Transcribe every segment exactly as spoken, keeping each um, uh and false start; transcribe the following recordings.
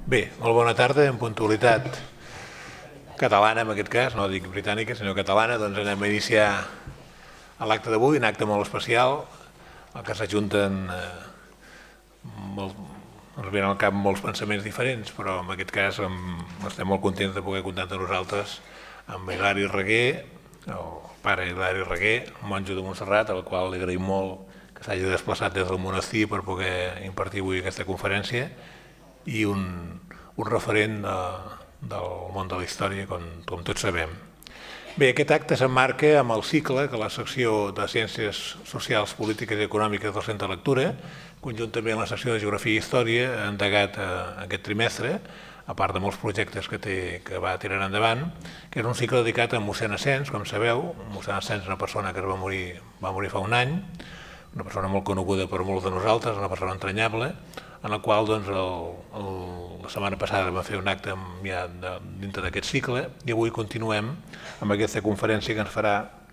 Bé, molt bona tarda. En puntualitat catalana, en aquest cas, no dic britànica, sinó catalana, doncs anem a iniciar l'acte d'avui, un acte molt especial, al que s'ajunten, ens venen al cap molts pensaments diferents, però en aquest cas estem molt contents de poder comptar amb nosaltres amb Hilari Reguer, el pare Hilari Reguer, monjo de Montserrat, al qual li agraïm molt que s'hagi desplaçat des del monestir per poder impartir avui aquesta conferència, i un, un referent de, del món de la història, com, com tots sabem. Bé, aquest acte s'emmarca amb el cicle que la secció de Ciències Socials, Polítiques i Econòmiques del Centre de Lectura, conjuntament amb la secció de Geografia i Història, ha endegat eh, aquest trimestre, a part de molts projectes que, té, que va tirant endavant, que és un cicle dedicat a mossèn Asens, com sabeu. Mossèn Asens és una persona que es va morir, va morir fa un any, una persona molt coneguda per molts de nosaltres, una persona entranyable, en la qual doncs, el, el, la setmana passada vam fer un acte ja de, dintre d'aquest cicle, i avui continuem amb aquesta conferència que ens farà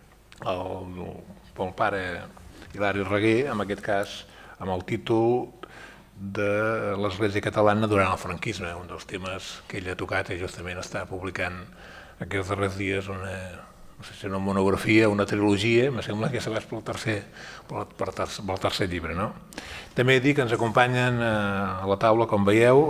el, el pare Hilari Reguer, en aquest cas amb el títol de l'Església Catalana durant el franquisme, un dels temes que ell ha tocat i justament està publicant aquests darrers dies una, no sé si una monografia o una trilogia, em sembla que serà pel tercer, pel, pel tercer llibre. No? També dic que ens acompanyen a la taula, com veieu,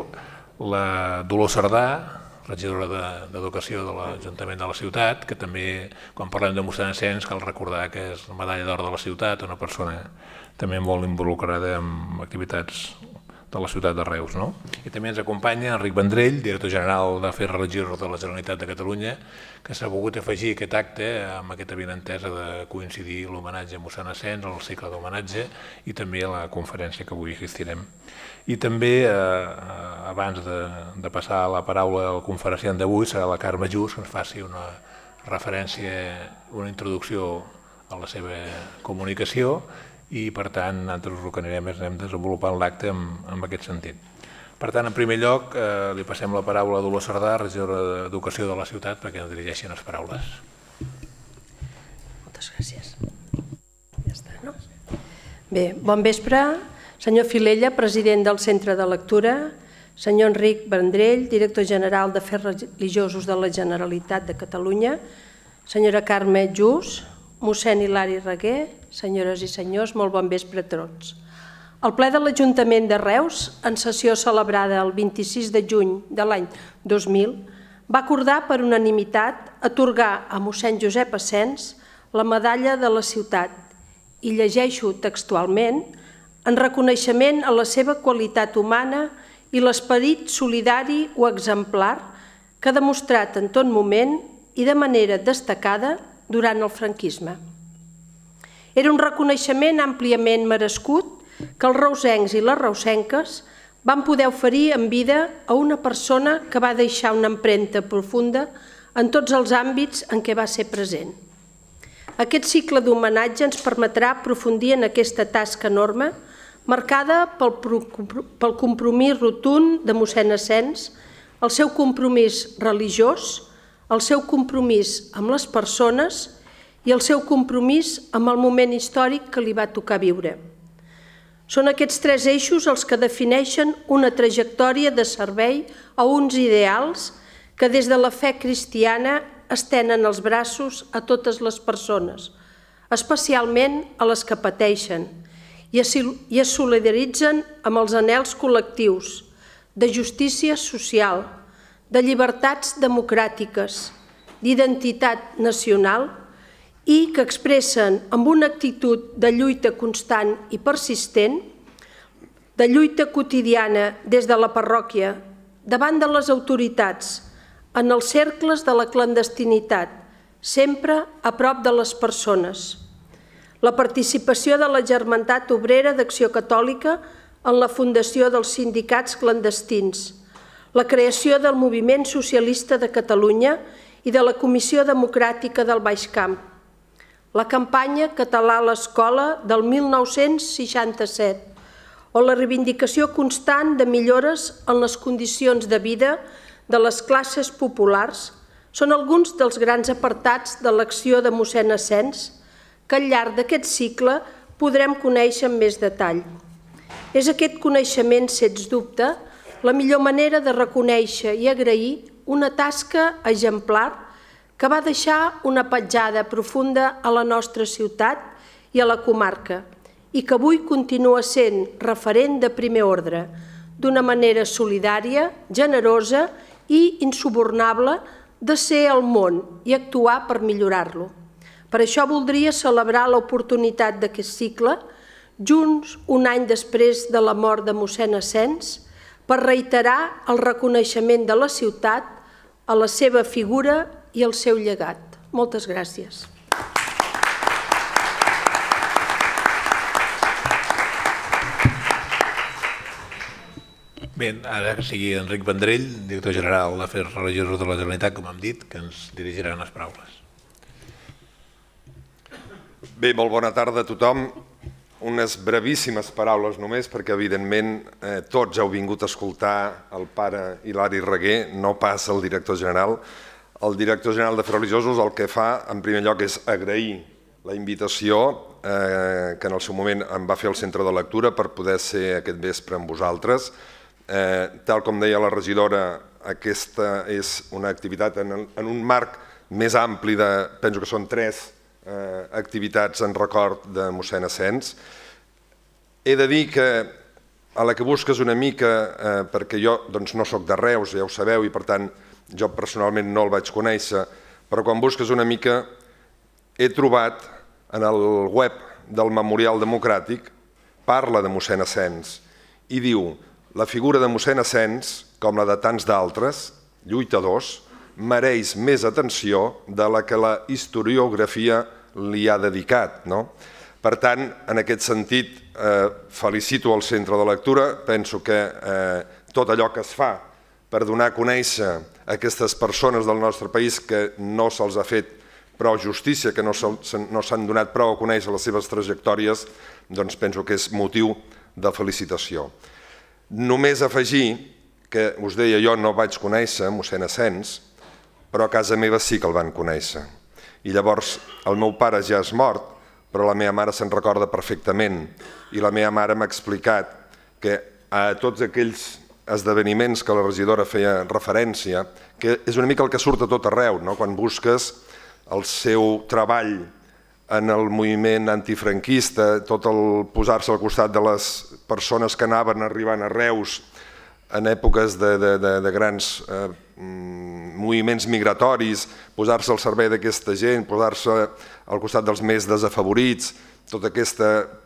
la Dolors Cerdà, regidora d'Educació de l'Ajuntament de la ciutat, que també, quan parlem de mossèn Asens, cal recordar que és la medalla d'or de la ciutat, una persona també molt involucrada en activitats de la ciutat de Reus. No? I també ens acompanya Enric Vendrell, director general d'Afers Religiosos de la Generalitat de Catalunya, que s'ha volgut afegir aquest acte amb aquesta avinentesa de coincidir l'homenatge a mossèn Asens, el cicle d'homenatge, i també a la conferència que avui assistirem. I també, eh, abans de, de passar la paraula al conferenciant d'avui, serà la Carme Just, que ens faci una referència, una introducció a la seva comunicació, i per tant nosaltres el que anirem és anem desenvolupant l'acte en, en aquest sentit. Per tant, en primer lloc, eh, li passem la paraula a Dolors Cerdà, regidora d'Educació de la ciutat, perquè ens dirigeixin les paraules. Moltes gràcies. Ja està, no? Bé, bon vespre, senyor Filella, president del Centre de Lectura, senyor Enric Vendrell, director general d'Afers Religiosos de la Generalitat de Catalunya, senyora Carme Just, mossèn Hilari Reguer, senyores i senyors, molt bon vespre a tots. El ple de l'Ajuntament de Reus, en sessió celebrada el vint-i-sis de juny de l'any dos mil, va acordar per unanimitat atorgar a mossèn Josep Asens la medalla de la ciutat, i llegeixo textualment, en reconeixement a la seva qualitat humana i l'esperit solidari o exemplar que ha demostrat en tot moment i de manera destacada durant el franquisme. Era un reconeixement àmpliament merescut que els reusencs i les reusenques van poder oferir en vida a una persona que va deixar una empremta profunda en tots els àmbits en què va ser present. Aquest cicle d'homenatge ens permetrà aprofundir en aquesta tasca enorme, marcada pel, pel compromís rotund de mossèn Asens, el seu compromís religiós, el seu compromís amb les persones i el seu compromís amb el moment històric que li va tocar viure. Són aquests tres eixos els que defineixen una trajectòria de servei a uns ideals que des de la fe cristiana estenen els braços a totes les persones, especialment a les que pateixen, i es solidaritzen amb els anhels col·lectius de justícia social, de llibertats democràtiques, d'identitat nacional i que expressen amb una actitud de lluita constant i persistent, de lluita quotidiana des de la parròquia, davant de les autoritats, en els cercles de la clandestinitat, sempre a prop de les persones. La participació de la Germandat Obrera d'Acció Catòlica en la fundació dels sindicats clandestins, la creació del Moviment Socialista de Catalunya i de la Comissió Democràtica del Baix Camp, la campanya Català a l'Escola del mil nou-cents seixanta-set o la reivindicació constant de millores en les condicions de vida de les classes populars són alguns dels grans apartats de l'acció de mossèn Asens que al llarg d'aquest cicle podrem conèixer amb més detall. És aquest coneixement, sens dubte, la millor manera de reconèixer i agrair una tasca exemplar que va deixar una petjada profunda a la nostra ciutat i a la comarca i que avui continua sent referent de primer ordre, d'una manera solidària, generosa i insubornable de ser al món i actuar per millorar-lo. Per això voldria celebrar l'oportunitat d'aquest cicle, junts un any després de la mort de mossèn Asens, per reiterar el reconeixement de la ciutat a la seva figura i al seu llegat. Moltes gràcies. Bé, ara que sigui Enric Vendrell, director general d'Afers Religiosos de la Generalitat, com hem dit, que ens dirigiran les paraules. Bé, molt bona tarda a tothom. Unes brevíssimes paraules només, perquè evidentment tots heu vingut a escoltar el pare Hilari Reguer, no pas el director general. El director general d'Afers Religiosos el que fa, en primer lloc, és agrair la invitació que en el seu moment em va fer el centre de lectura per poder ser aquest vespre amb vosaltres. Tal com deia la regidora, aquesta és una activitat en un marc més ampli de, penso que són tres activitats en record de mossèn Asens. He de dir que a la que busques una mica, perquè jo no soc de Reus, ja ho sabeu, i per tant jo personalment no el vaig conèixer, però quan busques una mica he trobat en el web del Memorial Democràtic, parla de mossèn Asens i diu: la figura de mossèn Asens, com la de tants d'altres lluitadors, mereix més atenció de la que la historiografia li ha dedicat. Per tant, en aquest sentit, felicito el centre de lectura. Penso que tot allò que es fa per donar a conèixer aquestes persones del nostre país que no se'ls ha fet prou justícia, que no s'han donat prou a conèixer les seves trajectòries, doncs penso que és motiu de felicitació. Només afegir que, us deia, jo no vaig conèixer mossèn Asens, però a casa meva sí que el van conèixer. I llavors el meu pare ja és mort, però la meva mare se'n recorda perfectament i la meva mare m'ha explicat que a tots aquells esdeveniments que la regidora feia referència, que és una mica el que surt a tot arreu, quan busques el seu treball en el moviment antifranquista, tot el posar-se al costat de les persones que anaven arribant a Reus en èpoques de grans moviments migratoris, posar-se al servei d'aquesta gent, posar-se al costat dels més desafavorits, tot aquest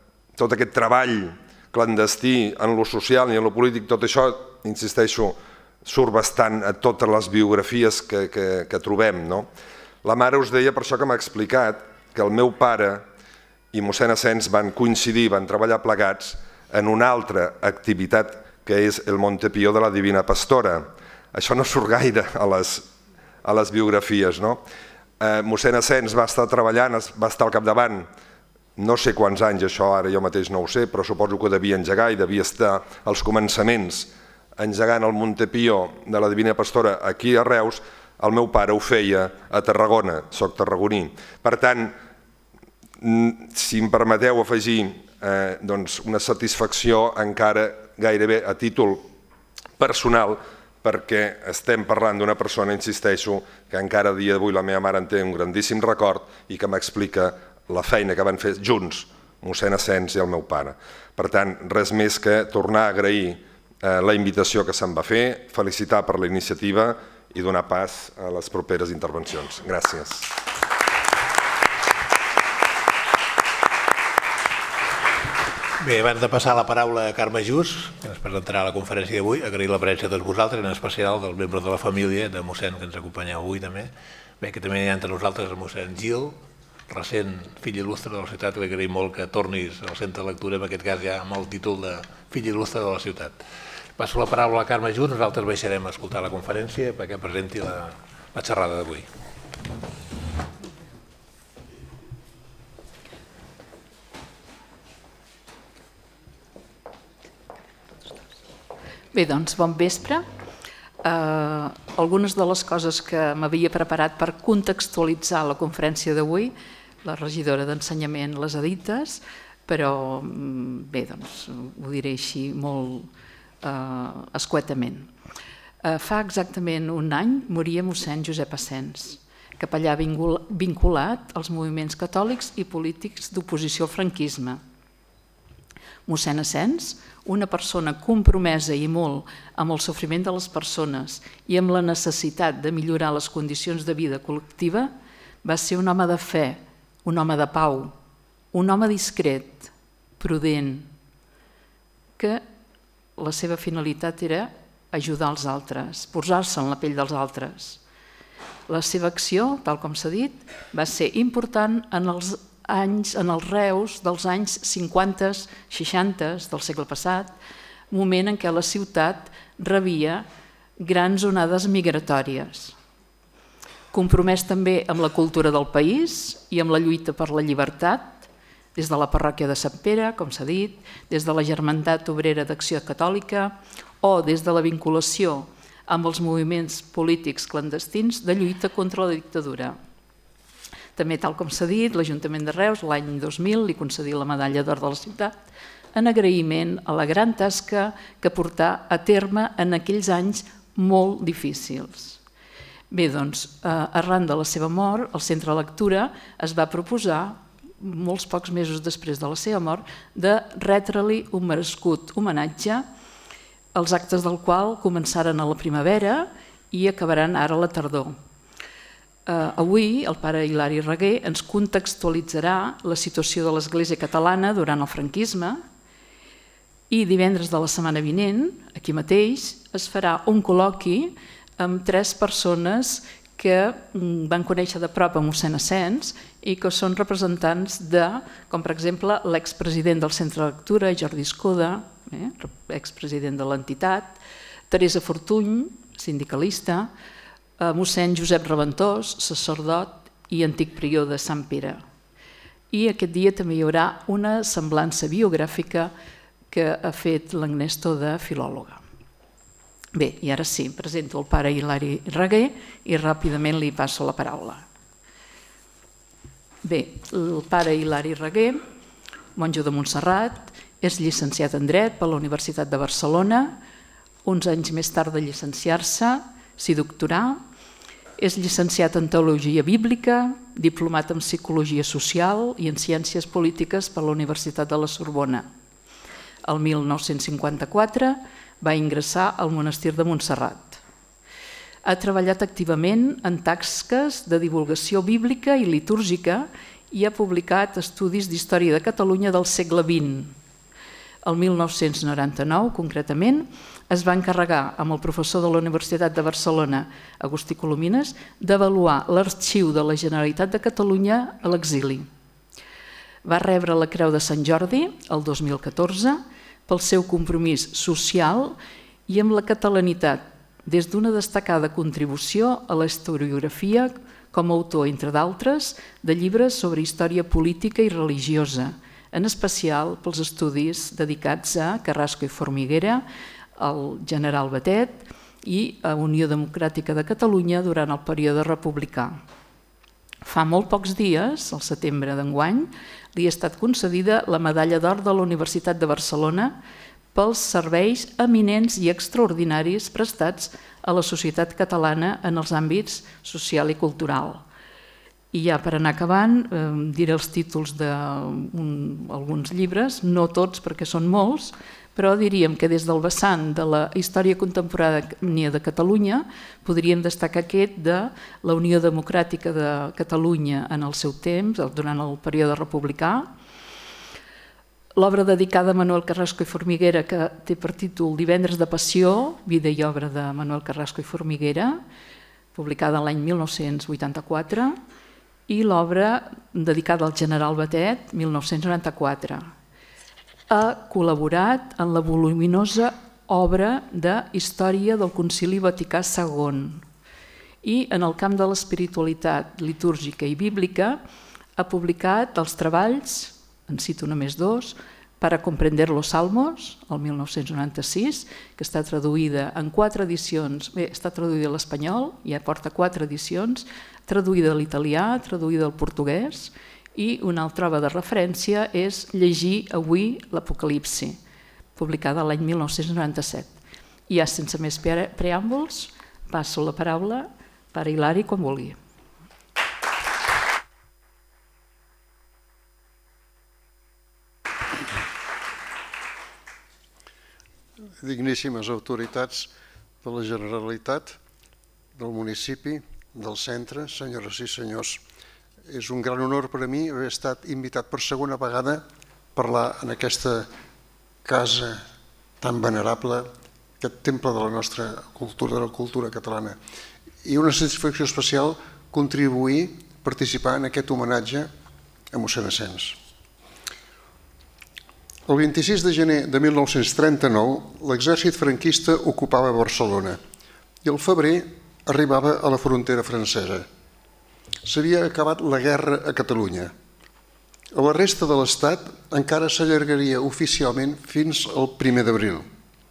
treball clandestí en lo social i en lo polític, tot això, insisteixo, surt bastant a totes les biografies que trobem. La mare us deia, per això que m'ha explicat, que el meu pare i mossèn Asens van coincidir, van treballar plegats en una altra activitat que és el Montepío de la Divina Pastora. Això no surt gaire a les biografies. Mossèn Asens va estar treballant, va estar al capdavant, no sé quants anys, això ara jo mateix no ho sé, però suposo que devia engegar i devia estar als començaments engegant el Montepío de la Divina Pastora aquí a Reus. El meu pare ho feia a Tarragona, soc tarragoní. Per tant, si em permeteu afegir una satisfacció encara gairebé a títol personal, perquè estem parlant d'una persona, insisteixo, que encara a dia d'avui la meva mare en té un grandíssim record i que m'explica la feina que van fer junts mossèn Asens i el meu pare. Per tant, res més que tornar a agrair la invitació que se'm va fer, felicitar per la iniciativa i donar pas a les properes intervencions. Gràcies. Bé, abans de passar la paraula a Carme Just, que ens presentarà la conferència d'avui, agrair la presència de tots vosaltres, en especial dels membres de la família de mossèn que ens acompanyeu avui també. Bé, que també hi ha entre nosaltres el mossèn Gil, recent fill il·lustre de la ciutat, li agraïm molt que tornis al centre de lectura, en aquest cas ja amb el títol de fill il·lustre de la ciutat. Passo la paraula a Carme Just, nosaltres baixarem a escoltar la conferència perquè presenti la xerrada d'avui. Bé, doncs, bon vespre. Algunes de les coses que m'havia preparat per contextualitzar la conferència d'avui, la regidora d'Ensenyament les ha dites, però bé, doncs, ho diré així molt escuetament. Fa exactament un any moria mossèn Josep Asens, capellà vinculat als moviments catòlics i polítics d'oposició al franquisme. Mossèn Asens, una persona compromesa i molt amb el sofriment de les persones i amb la necessitat de millorar les condicions de vida col·lectiva, va ser un home de fe, un home de pau, un home discret, prudent, que la seva finalitat era ajudar els altres, posar-se en la pell dels altres. La seva acció, tal com s'ha dit, va ser important en els anys, en els Reus dels anys cinquanta, seixanta del segle passat, moment en què la ciutat rebia grans onades migratòries. Compromès també amb la cultura del país i amb la lluita per la llibertat, des de la parròquia de Sant Pere, com s'ha dit, des de la Germandat Obrera d'Acció Catòlica o des de la vinculació amb els moviments polítics clandestins de lluita contra la dictadura. També, tal com s'ha dit, l'Ajuntament de Reus l'any dos mil li concedí la medalla d'or de la ciutat en agraïment a la gran tasca que portà a terme en aquells anys molt difícils. Bé, doncs, arran de la seva mort, el Centre de Lectura es va proposar, molts pocs mesos després de la seva mort, de retre-li un merescut homenatge, els actes del qual començaren a la primavera i acabaran ara a la tardor. Avui el pare Hilari Reguer ens contextualitzarà la situació de l'Església catalana durant el franquisme i divendres de la setmana vinent, aquí mateix, es farà un col·loqui amb tres persones que van conèixer de prop a mossèn Asens i que són representants de, com per exemple, l'expresident del Centre de Lectura, Jordi Escoda, expresident de l'entitat, Teresa Fortuny, sindicalista, mossèn Josep Reventós, sacerdot i antic prior de Sant Pere. I aquest dia també hi haurà una semblança biogràfica que ha fet l'Agnès Toda, filòloga. Bé, i ara sí, presento el pare Hilari Reguer i ràpidament li passo la paraula. Bé, el pare Hilari Reguer, monjo de Montserrat, és llicenciat en Dret per la Universitat de Barcelona, uns anys més tard de llicenciar-se, s'hi doctorà, és llicenciat en Teologia Bíblica, diplomat en Psicologia Social i en Ciències Polítiques per la Universitat de la Sorbona. El mil nou-cents cinquanta-quatre va ingressar al monestir de Montserrat. Ha treballat activament en tasques de divulgació bíblica i litúrgica i ha publicat estudis d'història de Catalunya del segle vint. El mil nou-cents noranta-nou, concretament, es va encarregar amb el professor de la Universitat de Barcelona, Agustí Colomines, d'avaluar l'arxiu de la Generalitat de Catalunya a l'exili. Va rebre la Creu de Sant Jordi el dos mil catorze pel seu compromís social i amb la catalanitat, des d'una destacada contribució a la historiografia com a autor, entre d'altres, de llibres sobre història política i religiosa, en especial pels estudis dedicats a Carrasco i Formiguera, al general Batet i a Unió Democràtica de Catalunya durant el període republicà. Fa molt pocs dies, al setembre d'enguany, li ha estat concedida la medalla d'or de la Universitat de Barcelona pels serveis eminents i extraordinaris prestats a la societat catalana en els àmbits social i cultural. I ja per anar acabant, diré els títols d'alguns llibres, no tots perquè són molts, però diríem que des del vessant de la història contemporània de Catalunya podríem destacar aquest de la Unió Democràtica de Catalunya en el seu temps, durant el període republicà, l'obra dedicada a Manuel Carrasco i Formiguera, que té per títol Divendres de Passió, vida i obra de Manuel Carrasco i Formiguera, publicada l'any mil nou-cents vuitanta-quatre, i l'obra dedicada al general Batet, mil nou-cents noranta-quatre. Ha col·laborat en la voluminosa obra de Història del Concili Vaticà segon i en el camp de l'espiritualitat litúrgica i bíblica ha publicat els treballs, en cito només dos, Para comprender los salmos, el mil nou-cents noranta-sis, que està traduïda en quatre edicions, bé, està traduïda a l'espanyol, ja porta quatre edicions, traduïda a l'italià, traduïda al portuguès, i una altra obra de referència és Llegir avui l'Apocalipsi, publicada l'any mil nou-cents noranta-set. I ja sense més preàmbuls, passo la paraula per Hilari quan vulgui. Digníssimes autoritats de la Generalitat, del municipi, del centre, senyores i senyors. És un gran honor per a mi haver estat invitat per segona vegada a parlar en aquesta casa tan venerable, aquest temple de la nostra cultura, de la cultura catalana. I una satisfacció especial contribuir, participar en aquest homenatge a mossèn Asens. El vint-i-sis de gener de mil nou-cents trenta-nou, l'exèrcit franquista ocupava Barcelona i al febrer arribava a la frontera francesa. S'havia acabat la guerra a Catalunya. A la resta de l'Estat encara s'allargaria oficialment fins al primer d'abril.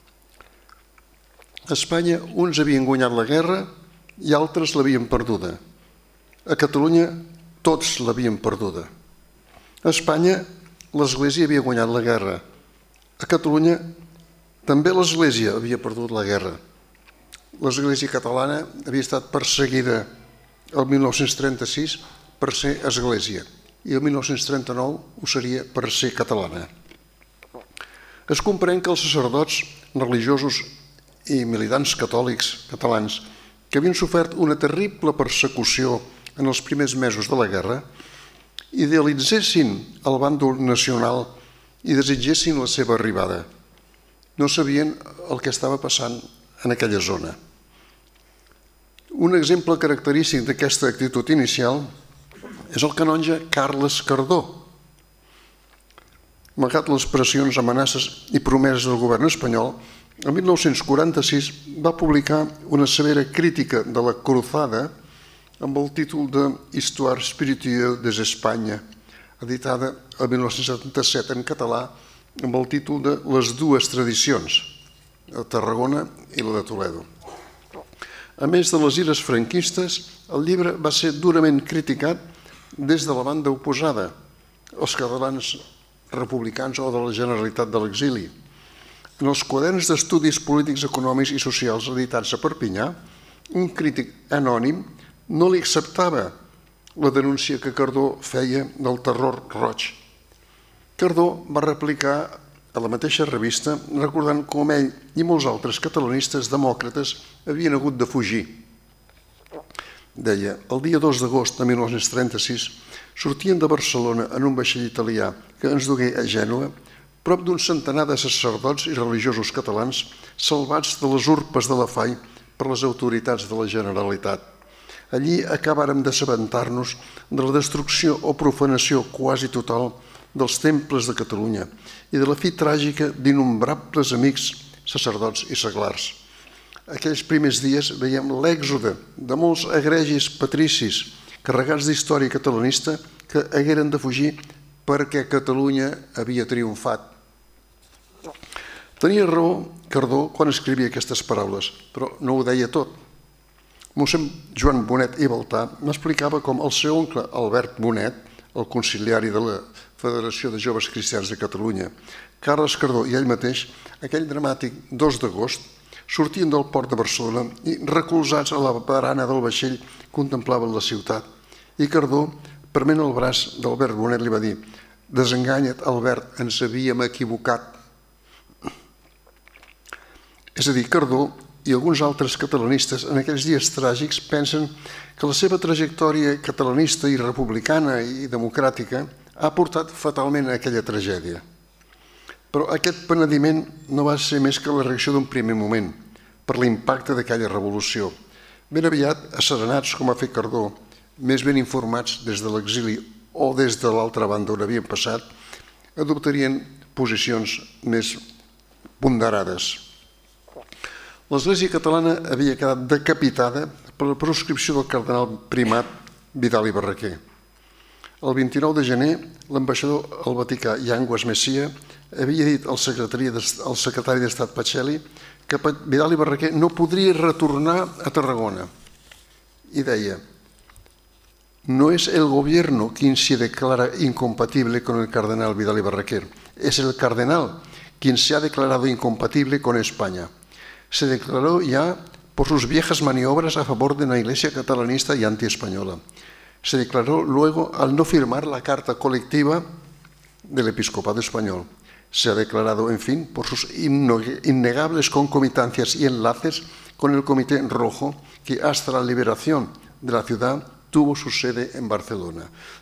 A Espanya uns havien guanyat la guerra i altres l'havien perduda. A Catalunya tots l'havien perduda. A Espanya l'Església havia guanyat la guerra. A Catalunya també l'Església havia perdut la guerra. L'Església catalana havia estat perseguida el mil nou-cents trenta-sis per ser església i el mil nou-cents trenta-nou ho seria per ser catalana. Es comprèn que els sacerdots religiosos i militants catòlics catalans que havien sofert una terrible persecució en els primers mesos de la guerra idealitzessin el bàndol nacional i desitgessin la seva arribada. No sabien el que estava passant en aquella zona. Un exemple característic d'aquesta actitud inicial és el canonge Carles Cardó. Malgrat les pressions, amenaces i promeses del govern espanyol, el mil nou-cents quaranta-sis va publicar una severa crítica de la Cruzada amb el títol de Histoire spirituelle des Espanya, editada el mil nou-cents setanta-set en català amb el títol de Les dues tradicions, la de Tarragona i la de Toledo. A més de les ires franquistes, el llibre va ser durament criticat des de la banda oposada, els catalans republicans o de la Generalitat de l'exili. En els quaderns d'estudis polítics, econòmics i socials editats a Perpinyà, un crític anònim no li acceptava la denúncia que Cardó feia del terror roig. Cardó va replicar a la mateixa revista recordant com ell i molts altres catalanistes demòcrates havien hagut de fugir. Deia, el dia dos d'agost de mil nou-cents trenta-sis sortien de Barcelona en un vaixell italià que ens dugué a Gènova prop d'un centenar de sacerdots i religiosos catalans salvats de les urpes de la Fai per les autoritats de la Generalitat. Allí acabàrem d'assabentar-nos de la destrucció o profanació quasi total dels temples de Catalunya i de la fi tràgica d'innombrables amics, sacerdots i seglars. Aquells primers dies veiem l'èxode de molts egregis patricis carregats d'història catalanista que hagueren de fugir perquè Catalunya havia triomfat. Tenia raó Cardó quan escrivia aquestes paraules, però no ho deia tot. Mossèn Joan Bonet i Baltà m'explicava com el seu oncle Albert Bonet, el conciliari de la Federació de Joves Cristians de Catalunya, Carles Cardó i ell mateix, aquell dramàtic dos d'agost, sortien del port de Barcelona i, recolzats a la barana del vaixell, contemplaven la ciutat. I Cardó, prement el braç d'Albert Bonet, li va dir: «Desenganya't, Albert, ens havíem equivocat». És a dir, Cardó i alguns altres catalanistes en aquells dies tràgics pensen que la seva trajectòria catalanista i republicana i democràtica ha portat fatalment a aquella tragèdia. Però aquest penediment no va ser més que la reacció d'un primer moment per l'impacte d'aquella revolució. Ben aviat, asserenats com ha fet Cardó, més ben informats des de l'exili o des de l'altra banda on havien passat, adoptarien posicions més ponderades. L'Església catalana havia quedat decapitada per la proscripció del cardenal primat Vidal i Barraquer. El vint-i-nou de gener, l'ambaixador al Vaticà, Yanguas Messia, havia dit al secretari d'Estat Pacelli que Vidal i Barraquer no podria retornar a Tarragona. I deia: «No es el gobierno quien se declara incompatible con el cardenal Vidal y Barraquer, es el cardenal quien se ha declarado incompatible con España. Se declaró ya por sus viejas maniobras a favor de una iglesia catalanista y antiespañola. Se declaró luego al no firmar la carta colectiva del episcopado español. Se ha declarado, en fin, por sus innegables concomitancias y enlaces con el Comité Rojo, que hasta la liberación de la ciudad tuvo su sede en Barcelona.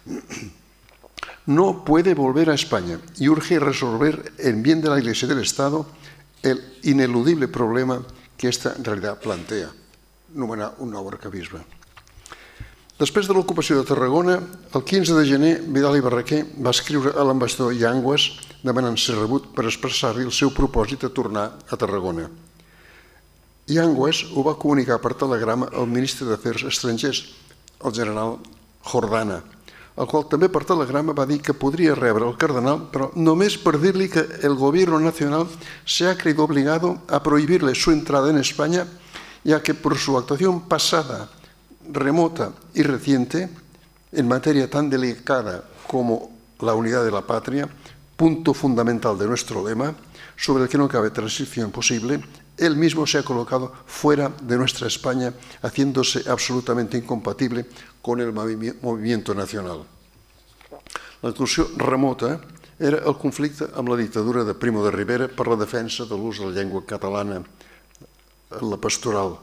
No puede volver a España y urge resolver en bien de la Iglesia y del Estado el ineludible problema que esta realidad plantea, nomenar un nou arquebisbe. Després de l'ocupació de Tarragona, el quinze de gener, Vidal i Barraquer va escriure a l'ambaixador Yanguas demanant ser rebut per expressar-li el seu propòsit de tornar a Tarragona. Yanguas ho va comunicar per telegrama al ministre d'Afers Estrangers, el general Jordana, el qual també per telegrama va dir que podria rebre el cardenal, però només per dir-li que el gobierno nacional se ha creído obligado a prohibirle su entrada en España, ya que por su actuación pasada, remota y reciente, en materia tan delicada como la unidad de la patria, punto fundamental de nuestro lema, sobre el que no cabe transición posible, él mismo se ha colocado fuera de nuestra España, haciéndose absolutamente incompatible con el movimiento nacional. La actuació remota era el conflicte amb la dictadura de Primo de Rivera per la defensa de l'ús de la llengua catalana en la pastoral.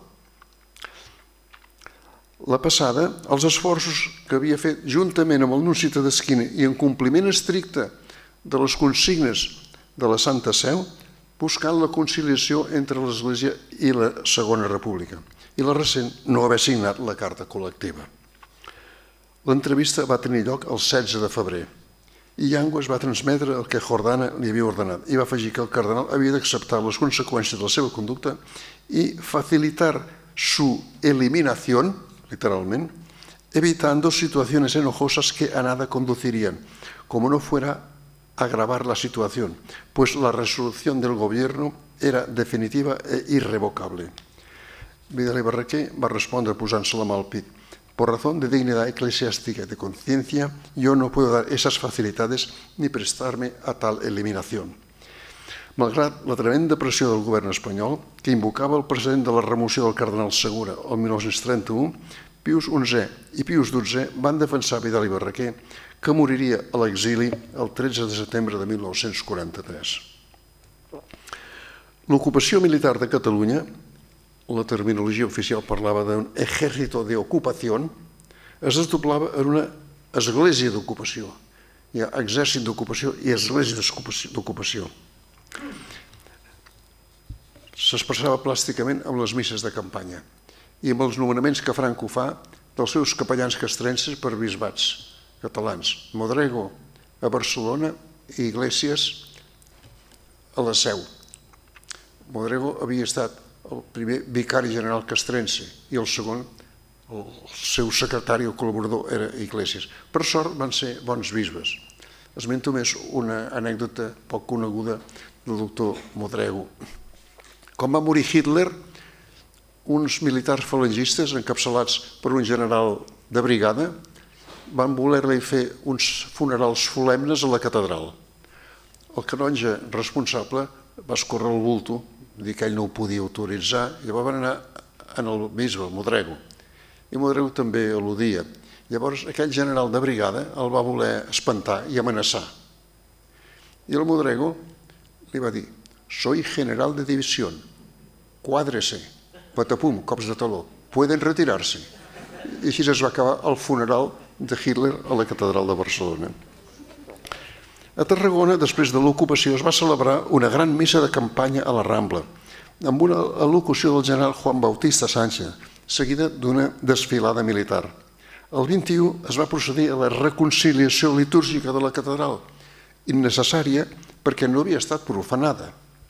La passada, els esforços que havia fet juntament amb el nunci Tedeschini i en compliment estricte de les consignes de la Santa Seu, buscant la conciliació entre l'Església i la Segona República, i la recent no haver signat la carta col·lectiva. L'entrevista va tenir lloc el setze de febrer i Yanguas va transmetre el que Jordana li havia ordenat i va afegir que el cardenal havia d'acceptar les conseqüències de la seva conducta i facilitar su eliminación, literalment, evitando situaciones enojosas que a nada conducirían, como no fuera a agravar la situación, pues la resolución del gobierno era definitiva e irrevocable. Vidal y Barraquer va respondre posant-se la mà al pit. Por razón de dignidad eclesiástica y de conciencia, yo no puedo dar esas facilidades ni prestarme a tal eliminación. Malgrat la tremenda pressió del govern espanyol, que invocava el precedent de la remoció del cardenal Segura el mil nou-cents trenta-u, Pius onzè i Pius dotzè van defensar Vidal i Barraquer, que moriria a l'exili el tretze de setembre de mil nou-cents quaranta-tres. L'ocupació militar de Catalunya, la terminologia oficial parlava d'un ejército de ocupación, es desdoblava en una església d'ocupació. Hi ha exèrcit d'ocupació i església d'ocupació. S'expressava plàsticament amb les misses de campanya i amb els nomenaments que Franco fa dels seus capellans castrenses per bisbats catalans. Modrego a Barcelona i Iglesias a la Seu. Modrego havia estat el primer vicari general castrense i el segon, el seu secretari o col·laborador era Iglesias. Per sort van ser bons bisbes. Esmento més una anècdota poc coneguda del doctor Modrego. Quan va morir Hitler, uns militars falangistes encapçalats per un general de brigada van voler-li fer uns funerals solemnes a la catedral. El canonge responsable va escórrer el bulto, dir que ell no ho podia autoritzar, i va anar al bisbe, el Modrego. I Modrego també al·ludia. Llavors aquell general de brigada el va voler espantar i amenaçar. I el Modrego li va dir: «Soy general de división, cuádrese, patapum, cops de taló, pueden retirarse». I així es va acabar el funeral de Hitler a la catedral de Barcelona. A Tarragona, després de l'ocupació, es va celebrar una gran missa de campanya a la Rambla, amb una al·locució del general Juan Bautista Sánchez, seguida d'una desfilada militar. El vint-i-u es va procedir a la reconciliació litúrgica de la catedral, innecessària perquè no havia estat profanada.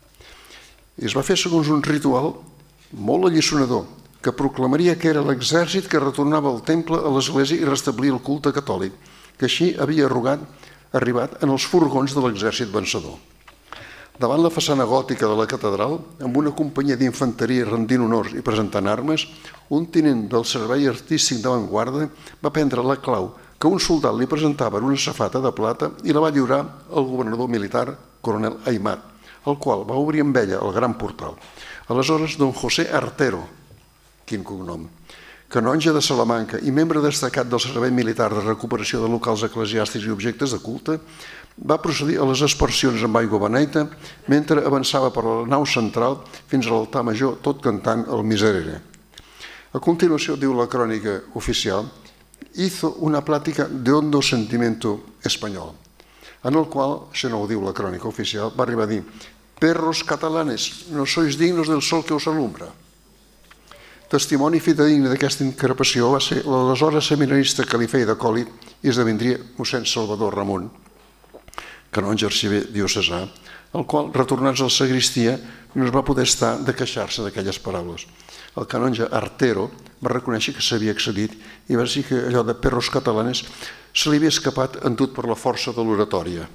I es va fer segons un ritual molt alliçonador, que proclamaria que era l'exèrcit que retornava al temple a l'església i restablia el culte catòlic, que així havia arribat en els furgons de l'exèrcit vencedor. Davant la façana gòtica de la catedral, amb una companyia d'infanteria rendint honors i presentant armes, un tinent del servei artístic d'avantguarda va prendre la clau que un soldat li presentava en una safata de plata i la va lliurar al governador militar, coronel Aimat, el qual va obrir amb ella el gran portal. Aleshores, don José Artero, quin cognom, canonge de Salamanca i membre destacat del Servei Militar de Recuperació de Locals Eclesiàstics i Objectes de Culte, va procedir a les aspersions amb aigua beneita mentre avançava per la nau central fins a l'altar major, tot cantant el Miserere. A continuació, diu la crònica oficial, hizo una plática de hondo sentimiento español, en el qual, això no ho diu la crònica oficial, va arribar a dir: «Perros catalanes, no sois dignos del sol que us alumbra». Testimoni fidedigne d'aquesta increpació va ser l'aleshores seminarista que li feia d'acòlit i esdevindria mossèn Salvador Ramon, canonge arxiver diocesà, el qual, retornats a la sagristia, no es va poder estar de queixar-se d'aquelles paraules. El canonge Artero va reconèixer que s'havia excedit i va dir que allò de perros catalanes se li havia escapat endut per la força de l'oratòria.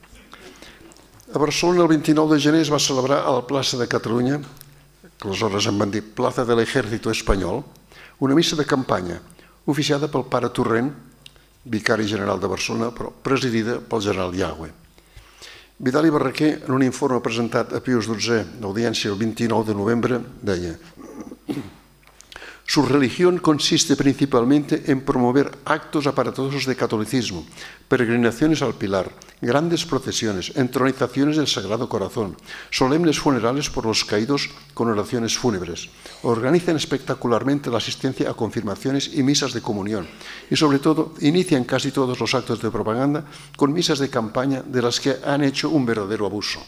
A Barcelona, el vint-i-nou de gener, es va celebrar a la plaça de Catalunya, que aleshores en van dir Plaza del Ejército Espanyol, una missa de campanya, oficiada pel pare Torrent, vicari general de Barcelona, però presidida pel general Yagüe. Vidal i Barraquer, en un informe presentat a Pius dotzè d'audiència el vint-i-nou de novembre, deia: «Su religión consiste principalmente en promover actos aparatosos de catolicismo, peregrinaciones al Pilar, grandes procesiones, entronizaciones del Sagrado Corazón, solemnes funerales por los caídos con oraciones fúnebres. Organizan espectacularmente la asistencia a confirmaciones y misas de comunión y, sobre todo, inician casi todos los actos de propaganda con misas de campaña de las que han hecho un verdadero abuso».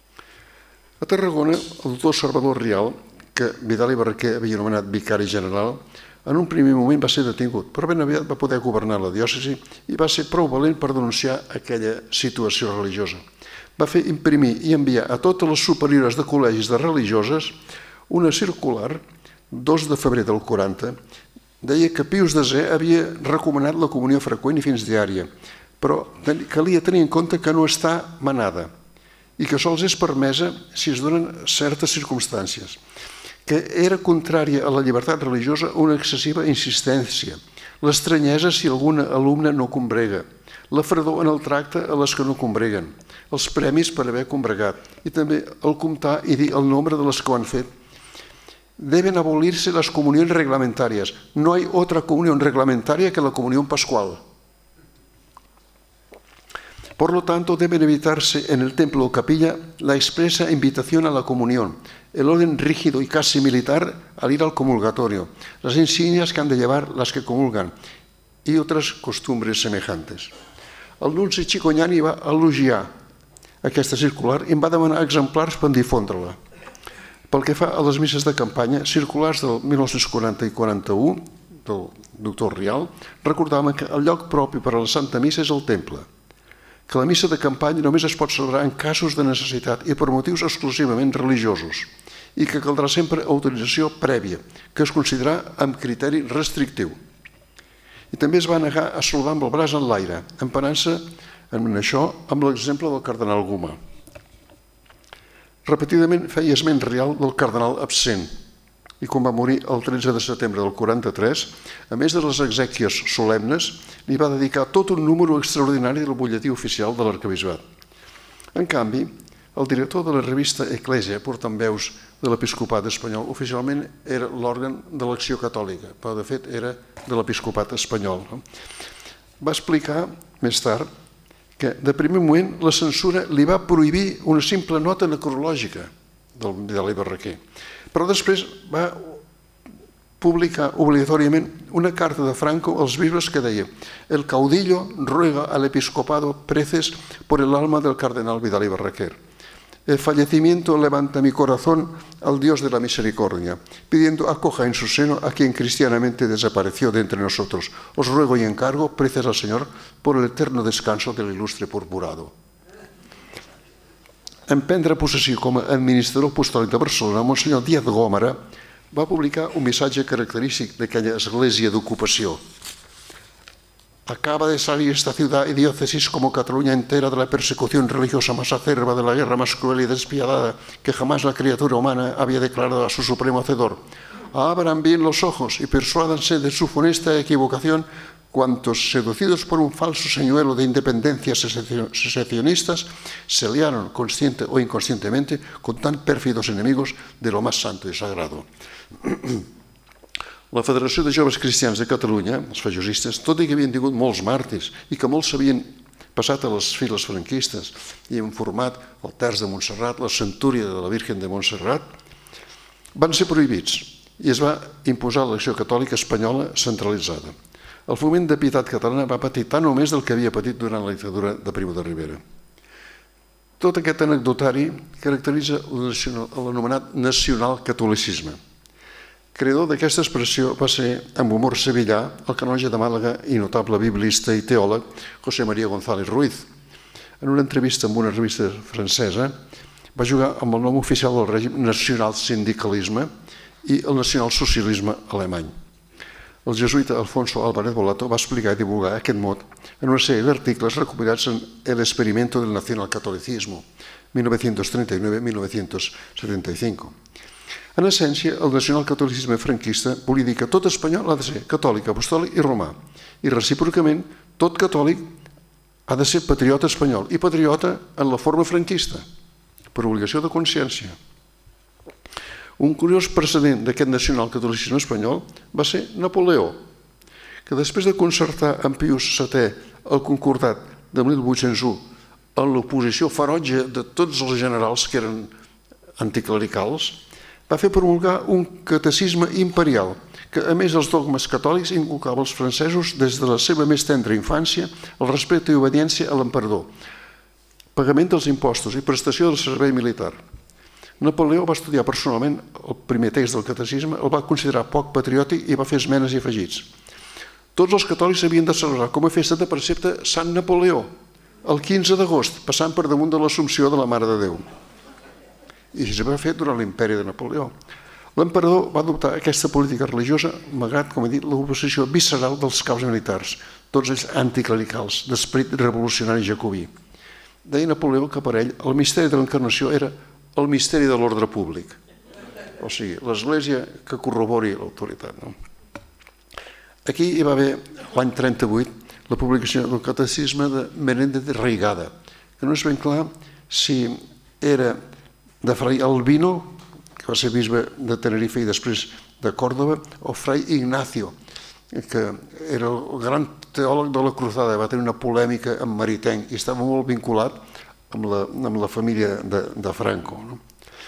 A Tarragona, el doctor Salvador Rial, que Vidal i Barraquer havia anomenat vicari general, en un primer moment va ser detingut, però ben aviat va poder governar la diòcesi i va ser prou valent per denunciar aquella situació religiosa. Va fer imprimir i enviar a totes les superiores de col·legis de religioses una circular, dos de febrer del quaranta, deia que Pius desè havia recomanat la comunió freqüent i fins diària, però calia tenir en compte que no està manada i que sols és permesa si es donen certes circumstàncies, que era contrària a la llibertat religiosa una excessiva insistència, l'estranyesa si algun alumne no combrega, la fredor en el tracte a les que no combreguen, els premis per haver combregat i també el comptar i dir el nombre de les que ho han fet. Deben abolirse las comuniones reglamentarias. No hay otra comunión reglamentaria que la comunión pascual. Por lo tanto, deben evitarse en el templo o capilla la expresa invitación a la comunión, el orden rígido y casi militar al ir al comulgatorio, las insignias que han de llevar las que comulgan y otras costumbres semejantes. El nunci Cicognani va elogiar aquesta circular i em va demanar exemplars per difondre-la. Pel que fa a les misses de campanya, circulars del mil nou-cents quaranta i quaranta-u del doctor Rial recordaven que el lloc propi per a la Santa Missa és el temple, que la missa de campanya només es pot celebrar en casos de necessitat i per motius exclusivament religiosos i que caldrà sempre autorització prèvia, que es considerarà amb criteri restrictiu. I també es va negar a saludar amb el braç en l'aire, emparant-se en això amb l'exemple del cardenal Gomà. Repetidament feia esment Rial del cardenal absent i quan va morir el tretze de setembre del quaranta-tres, a més de les exèquies solemnes, li va dedicar tot un número extraordinari del butlletí oficial de l'arquebisbat. En canvi, el director de la revista Eclésia, portaveus de l'episcopat espanyol, oficialment era l'òrgan de l'Acció Catòlica, però de fet era de l'episcopat espanyol. Va explicar més tard que de primer moment la censura li va prohibir una simple nota necrològica del Vidal i Barraquer, però després va publicar obligatòriament una carta de Franco als bisbes que deia: «El caudillo ruega al episcopado preces por el alma del cardenal Vidal y Barraquer. El fallecimiento levanta mi corazón al Dios de la misericordia, pidiendo acoja en su seno a quien cristianamente desapareció de entre nosotros. Os ruego y encargo, preces al Señor, por el eterno descanso del ilustre purpurado». En prendre possessió com a administrador apostòlic de Barcelona, Monsenyor Díaz Gómara va publicar un missatge característic d'aquella església d'ocupació. Acaba de salir esta ciudad y diócesis como Cataluña entera de la persecución religiosa más acerba, de la guerra más cruel y despiadada que jamás la criatura humana había declarado a su supremo hacedor. Abran bien los ojos y persuádanse de su funesta equivocación cuantos, seducidos por un falso señuelo de independencias secesionistas, se liaron, consciente o inconscientemente, con tan pèrfidos enemigos de lo más santo i sagrado. La Federació de Joves Cristians de Catalunya, els fajosistes, tot i que havien tingut molts màrtirs i que molts s'havien passat a les files franquistes i han format el Terç de Montserrat, la Centúria de la Virgen de Montserrat, van ser prohibits i es va imposar l'elecció catòlica espanyola centralitzada. El foment de pietat catalana va patir tant o més del que havia patit durant la dictadura de Primo de Rivera. Tot aquest anecdotari caracteritza l'anomenat nacional-catolicisme. Creador d'aquesta expressió va ser, amb humor sevillà, el canonge de Màlaga i notable biblista i teòleg José María González Ruiz. En una entrevista amb una revista francesa va jugar amb el nom oficial del règim nacional-sindicalisme i el nacional-socialisme alemany. El jesuïta Alfonso Álvarez Bolato va explicar i divulgar aquest mot en una sèrie d'articles recopilats en El experimento del nacionalcatolicismo, mil novecientos treinta y nueve a mil novecientos setenta y cinco. En essència, el nacionalcatolicisme franquista volia dir que tot espanyol ha de ser catòlic, apostòlic i romà. I recíprocament, tot catòlic ha de ser patriota espanyol i patriota en la forma franquista, per obligació de consciència. Un curiós precedent d'aquest nacionalcatolicisme espanyol va ser Napoleó, que després de concertar amb Pius setè el concordat de mil vuit-cents u en l'oposició ferotge de tots els generals que eren anticlericals, va fer promulgar un catecisme imperial que, a més dels dogmes catòlics, inculcava als francesos des de la seva més tendra infància el respecte i obediència a l'emperador, pagament dels impostos i prestació del servei militar. Napoleó va estudiar personalment el primer text del catecisme, el va considerar poc patriòtic i va fer esmenes i afegits. Tots els catòlics havien de celebrar com a festa de precepte Sant Napoleó, el quinze d'agost, passant per damunt de l'Assumpció de la Mare de Déu. I així es va fer durant l'imperi de Napoleó. L'emperador va adoptar aquesta política religiosa, malgrat, com he dit, l'oposició visceral dels caps militars, tots ells anticlericals, d'esperit revolucionari jacobí. Deia Napoleó que per ell el misteri de l'encarnació era el misteri de l'ordre públic. O sigui, l'Església que corrobori l'autoritat. Aquí hi va haver, l'any trenta-vuit, la publicació del catecisme de Menéndez de Reigada, que no és ben clar si era de Fray Albino, que va ser bisbe de Tenerife i després de Còrdova, o Fray Ignacio, que era el gran teòleg de la Cruzada, va tenir una polèmica amb Maritain i estava molt vinculat amb la, amb la família de, de Franco. No?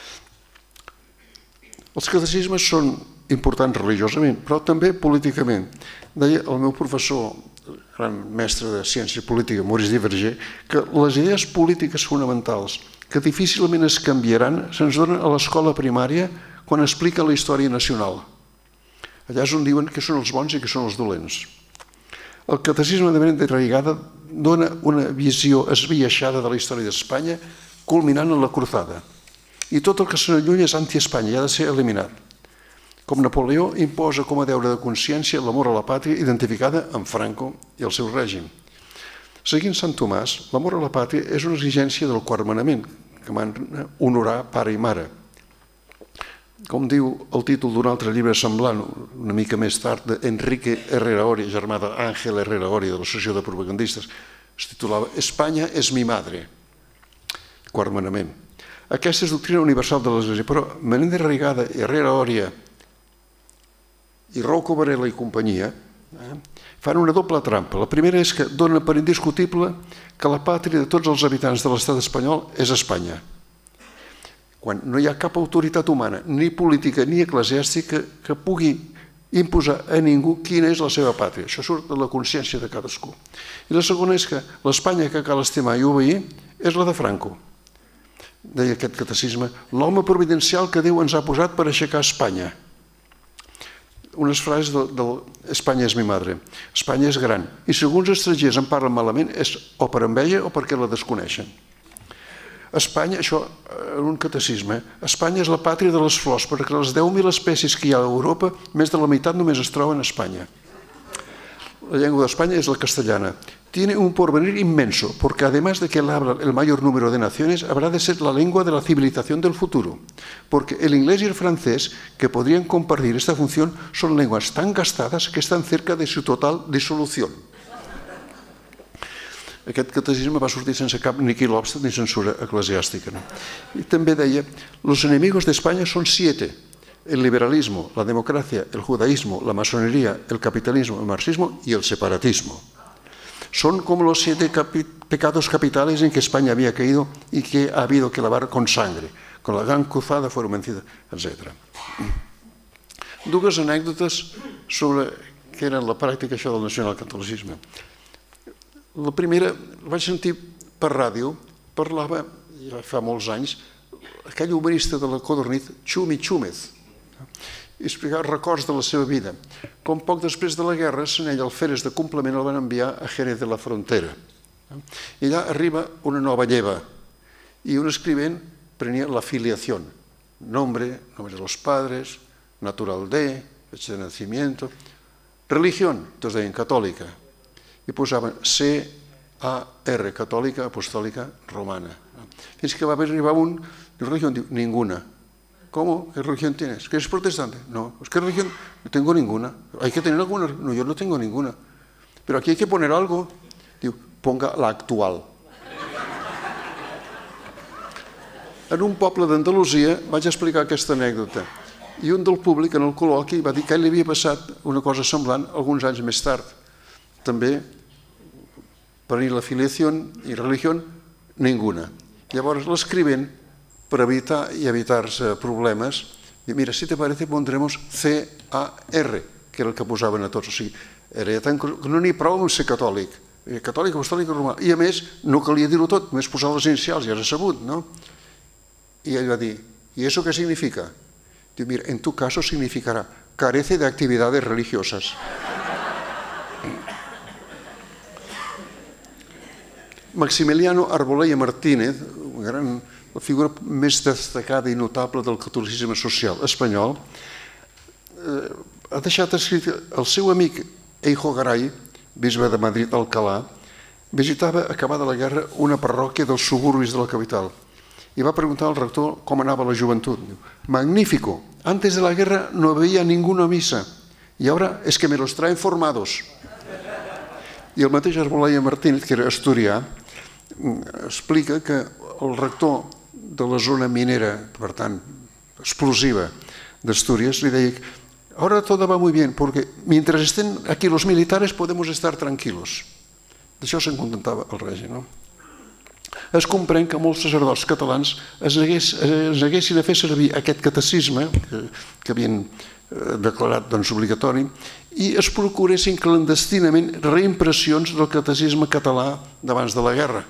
Els catecismes són importants religiosament, però també políticament. Deia el meu professor, gran mestre de ciència política, Maurice Diverger, que les idees polítiques fonamentals que difícilment es canviaran se'ns donen a l'escola primària quan explica la història nacional. Allà és on diuen que són els bons i que són els dolents. El catecisme de Menéndez de Reigada dona una visió esbiaixada de la història d'Espanya, culminant en la Cruzada. I tot el que se n'allunya és anti-Espanya i ha de ser eliminat. Com Napoleó imposa com a deure de consciència l'amor a la pàtria identificada amb Franco i el seu règim. Seguint Sant Tomàs, l'amor a la pàtria és una exigència del quart manament, que mana honorar pare i mare. Com diu el títol d'un altre llibre semblant, una mica més tard, d'Enrique Herrera Oria, germà d'Àngel Herrera Oria, de l'Associació de Propagandistes, es titulava Espanya és mi madre, quart manament. Aquesta és doctrina universal de l'Església, però Menéndez de Reigada, Herrera Oria i Rouco Varela i companyia fan una doble trampa. La primera és que dona per indiscutible que la pàtria de tots els habitants de l'estat espanyol és Espanya, quan no hi ha cap autoritat humana, ni política ni eclesiàstica, que pugui imposar a ningú quina és la seva pàtria. Això surt de la consciència de cadascú. I la segona és que l'Espanya que cal estimar i obeir és la de Franco. Deia aquest catecisme, l'home providencial que Déu ens ha posat per aixecar Espanya. Unes frases del Espanya és mi madre. Espanya és gran. I si alguns estrangers en parlen malament és o per enveja o perquè la desconeixen. Espanya, això en un catecisme, Espanya és la pàtria de les flors, perquè les deu mil espècies que hi ha a Europa, més de la meitat només es troben a Espanya. La llengua d'Espanya és la castellana. tiene un porvenir inmenso, porque además de que la habla el mayor número de naciones, habrá de ser la lengua de la civilización del futuro, porque el inglés y el francés, que podrían compartir esta función, son lenguas tan gastadas que están cerca de su total disolución. Aquest catecisme va sortir sense cap ni quilòbstat ni censura eclesiàstica. I també deia, los enemigos de España son siete, el liberalismo, la democracia, el judaísmo, la masonería, el capitalismo, el marxismo y el separatismo. Son como los siete capi pecados capitales en que España había caído y que ha habido que lavar con sangre. Con la gran cruzada fueron vencidas, etcètera. Dues anècdotes sobre què era la pràctica això del nacionalcatolicisme. La primera, la vaig sentir per ràdio, parlava, ja fa molts anys, aquell humorista de la Codorniz, Chumi Chúmez, i explicava records de la seva vida. Com poc després de la guerra, Senell Alferes de complement el van enviar a Jerez de la Frontera. I allà arriba una nova lleva i un escrivent prenia la filiación, nombre, nombre de los padres, natural de, fecha de nacimiento, religión, entonces deien catòlica, i posaven C A R, catòlica, apostòlica, romana. Fins que va arribar un, diu, religión, diu, ninguna. ¿Cómo? ¿Qué religión tienes? ¿Que eres protestante? No. ¿Qué religión? No tengo ninguna. ¿Hay que tener alguna? No, yo no tengo ninguna. Pero aquí hay que poner algo. Diu, ponga la actual. En un poble d'Andalusia vaig explicar aquesta anècdota i un del públic en el col·loqui va dir que ell li havia passat una cosa semblant alguns anys més tard. També, per la filiació i religió, ninguna. Llavors l'escrivent, per evitar i evitar-se problemes, diu, mira, si te parece pondremos C A R, que era el que posaven a tots. O sigui, era tan que no n'hi prou amb ser catòlic. Catòlic, apostòlic, romà. I a més, no calia dir-ho tot, només posar les inicials, ja era sabut, no? I ell va dir, ¿y eso qué significa? Diu, mira, en tu caso significará carece de actividades religiosas. Maximiliano Arbolella Martínez, gran, la figura més destacada i notable del catolicisme social espanyol, eh, ha deixat escrit el seu amic Eijo Garay, bisbe de Madrid Alcalá, visitava, acabada la guerra, una parròquia dels suburbis de la capital i va preguntar al rector com anava la joventut. Magnífico, antes de la guerra no veía ninguna misa y ahora es que me los traen formados. I el mateix Arbolella Martínez, que era asturià, explica que el rector de la zona minera, per tant, explosiva d'Astúries, li deia ahora todo va muy bien, porque mientras estén aquí los militares podemos estar tranquilos. D'això se'n contentava el règim, no? Es comprèn que molts sacerdots catalans es haguessin de fer servir aquest catecisme que havien declarat obligatori i es procuressin clandestinament reimpressions del catecisme català d'abans de la guerra.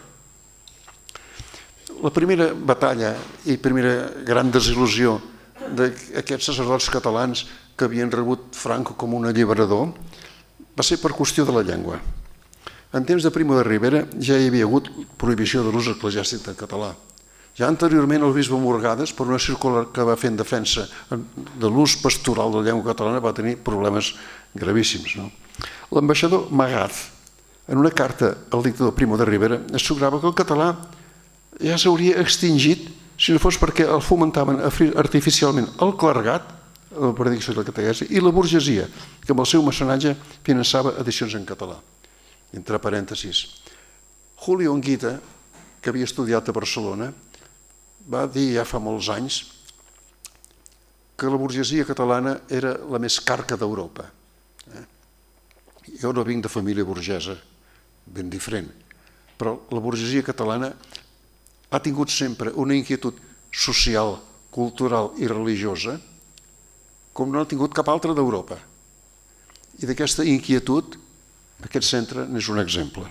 La primera batalla i primera gran desil·lusió d'aquests sacerdots catalans que havien rebut Franco com un alliberador va ser per qüestió de la llengua. En temps de Primo de Rivera ja hi havia hagut prohibició de l'ús eclesiàstic del català. Ja anteriorment el bisbe Morgades, per una circular que va fer en defensa de l'ús pastoral de la llengua catalana, va tenir problemes gravíssims. L'ambaixador Magaz, en una carta al dictador Primo de Rivera, assegurava que el català ja s'hauria extingit si no fos perquè el fomentaven artificialment el clergat, la predicció de la catequesi, i la burgesia, que amb el seu mecenatge finançava edicions en català. Entre parèntesis, Julio Onguita, que havia estudiat a Barcelona, va dir ja fa molts anys que la burgesia catalana era la més carca d'Europa. Jo no vinc de família burgesa, ben diferent, però la burgesia catalana ha tingut sempre una inquietud social, cultural i religiosa com no ha tingut cap altra d'Europa. I d'aquesta inquietud aquest centre n'és un exemple.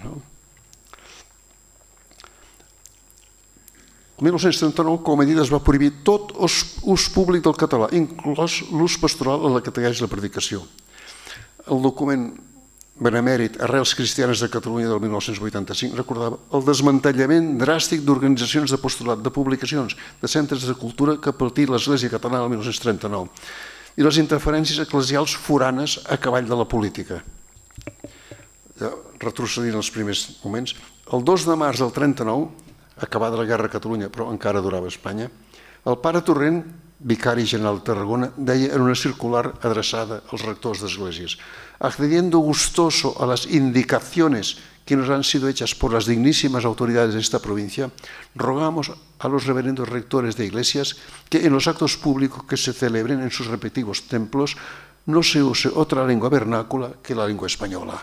El mil nou-cents trenta-nou, com a medida, es va prohibir tot ús públic del català, inclòs l'ús pastoral en la catequesi i la predicació. El document benemèrit Arrels Cristianes de Catalunya del mil nou-cents vuitanta-cinc recordava el desmantellament dràstic d'organitzacions d'apostolat, de publicacions, de centres de cultura que ha patit l'Església Catalana el mil nou-cents trenta-nou i les interferències eclesials foranes a cavall de la política. retrocedint els primers moments, el dos de març del trenta-nou, acabada la guerra a Catalunya, però encara durava a Espanya, el pare Torrent, vicari general de Tarragona, deia en una circular adreçada als rectors d'esglésies: accediendo gustoso a las indicaciones que nos han sido hechas por las dignísimas autoridades de esta provincia, rogamos a los reverendos rectores de iglesias que en los actos públicos que se celebren en sus respectivos templos no se use otra lengua vernácula que la lengua espanyola.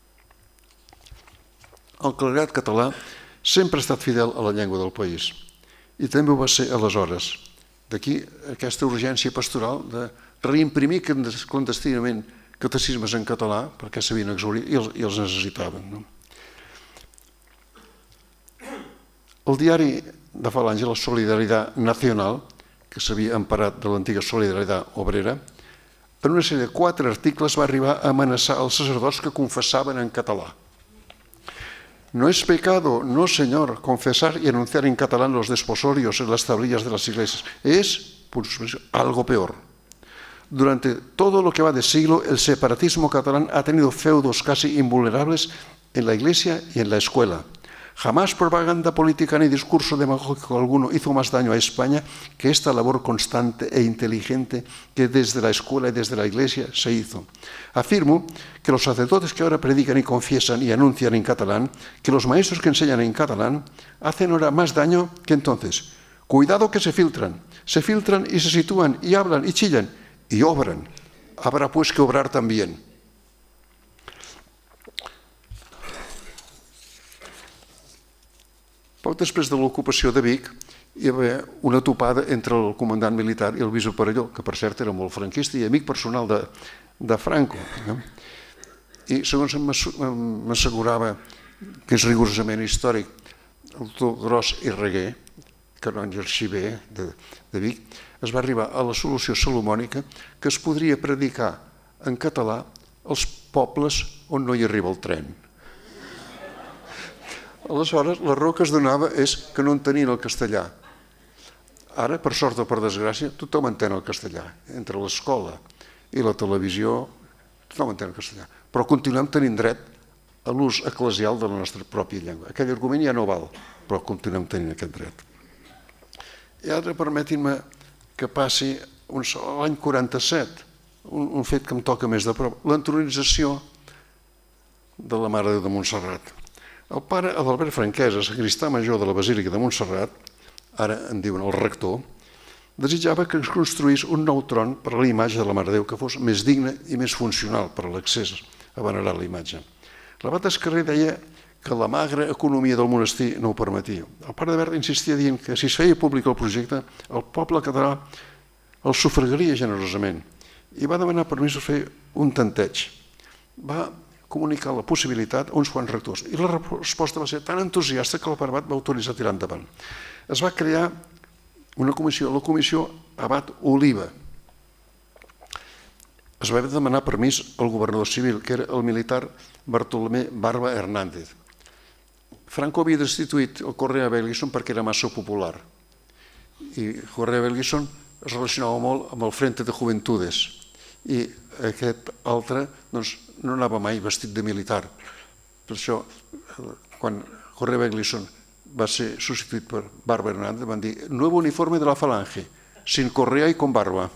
El clergat català sempre ha estat fidel a la llengua del país i també ho va ser aleshores. D'aquí aquesta urgència pastoral de reimprimir clandestinament catecismes en català perquè s'havien exhaurit i els necessitaven. El diari de fa l'Àngel, la Solidaridad Nacional, que s'havia emparat de l'antiga Solidaritat Obrera, en una sèrie de quatre articles va arribar a amenaçar els sacerdots que confessaven en català. No es pecado, no señor, confesar y anunciar en catalán los desposorios en las tablillas de las iglesias. Es, por supuesto, algo peor. Durante todo lo que va de siglo, el separatismo catalán ha tenido feudos casi invulnerables en la iglesia y en la escuela. Jamás propaganda política ni discurso demagógico alguno hizo más daño a España que esta labor constante e inteligente que desde la escuela y desde la iglesia se hizo. Afirmo que los sacerdotes que ahora predican y confiesan y anuncian en catalán, que los maestros que enseñan en catalán, hacen ahora más daño que entonces. Cuidado que se filtran, se filtran y se sitúan y hablan y chillan y obran. Habrá pues que obrar también. Poc després de l'ocupació de Vic hi va haver una topada entre el comandant militar i el bisbe Parelló, que per cert era molt franquista i amic personal de, de Franco. I segons m'assegurava, que és rigorosament històric, el doctor Gros i Reguer, canonge arxiver de, de Vic, es va arribar a la solució salomònica que es podria predicar en català als pobles on no hi arriba el tren. Aleshores, la raó que es donava és que no entenien el castellà. Ara, per sort o per desgràcia, tothom entén el castellà. Entre l'escola i la televisió, tothom entén el castellà. Però continuem tenint dret a l'ús eclesial de la nostra pròpia llengua. Aquell argument ja no val, però continuem tenint aquest dret. I ara permetin-me que passi l'any quaranta-set, un fet que em toca més de prop, l'entronització de la Mare de Déu de Montserrat. El pare Adalbert Franquesa, sacristà major de la Basílica de Montserrat, ara en diuen el rector, desitjava que es construís un nou tron per a la imatge de la Mare de Déu que fos més digne i més funcional per a l'accés a venerar la imatge. L'abat Escarré deia que la magra economia del monestir no ho permetia. El pare Adalbert insistia dient que si es feia públic el projecte, el poble català el sufragaria generosament i va demanar permís per fer un tanteig. Va comunicar la possibilitat a uns quants rectors. I la resposta va ser tan entusiasta que el Abat va autoritzar a tirar endavant. Es va crear una comissió, la comissió Abat Oliva. Es va demanar permís al governador civil, que era el militar Bartolomé Barba Hernández. Franco havia destituït el Correa Belguison perquè era massa popular. I Correa Belguison es relacionava molt amb el Frente de Juventudes. I aquest altre no anava mai vestit de militar. Per això, quan Correa Belguison va ser substituït per Barba Hernández, van dir nuevo uniforme de la falange, sin correa i con barba.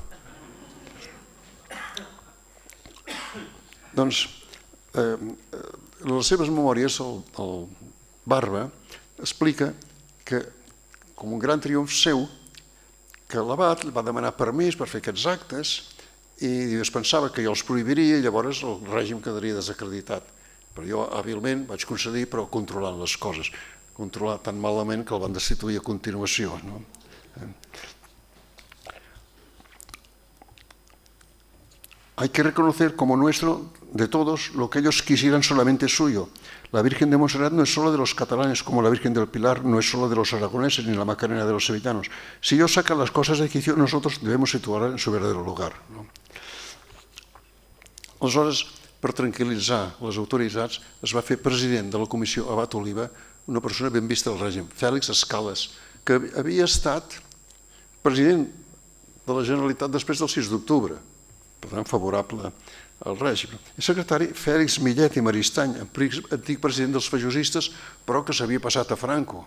Doncs, en les seves memòries, el Barba explica que, com un gran triomf seu, que l'abat va demanar permís per fer aquests actes i es pensava que jo els prohibiria i llavors el règim quedaria desacreditat. Però jo hàbilment vaig concedir, però controlant les coses. Controlar tan malament que el van destituir a continuació. Hay que reconocer como nuestro de todos lo que ellos quisieran solamente suyo. La Virgen de Montserrat no es solo de los catalanes, como la Virgen del Pilar no es solo de los aragoneses ni la Macarena de los sevillanos. Si ellos sacan las cosas de quicio, nosotros debemos situarla en su verdadero lugar. Aleshores, per tranquil·litzar les autoritats, es va fer president de la comissió Abat Oliva una persona ben vista del règim, Fèlix Escales, que havia estat president de la Generalitat després del sis d'octubre. per tant, favorable al règim. El secretari Fèlix Millet i Maristany, antic president dels fajosistes, però que s'havia passat a Franco.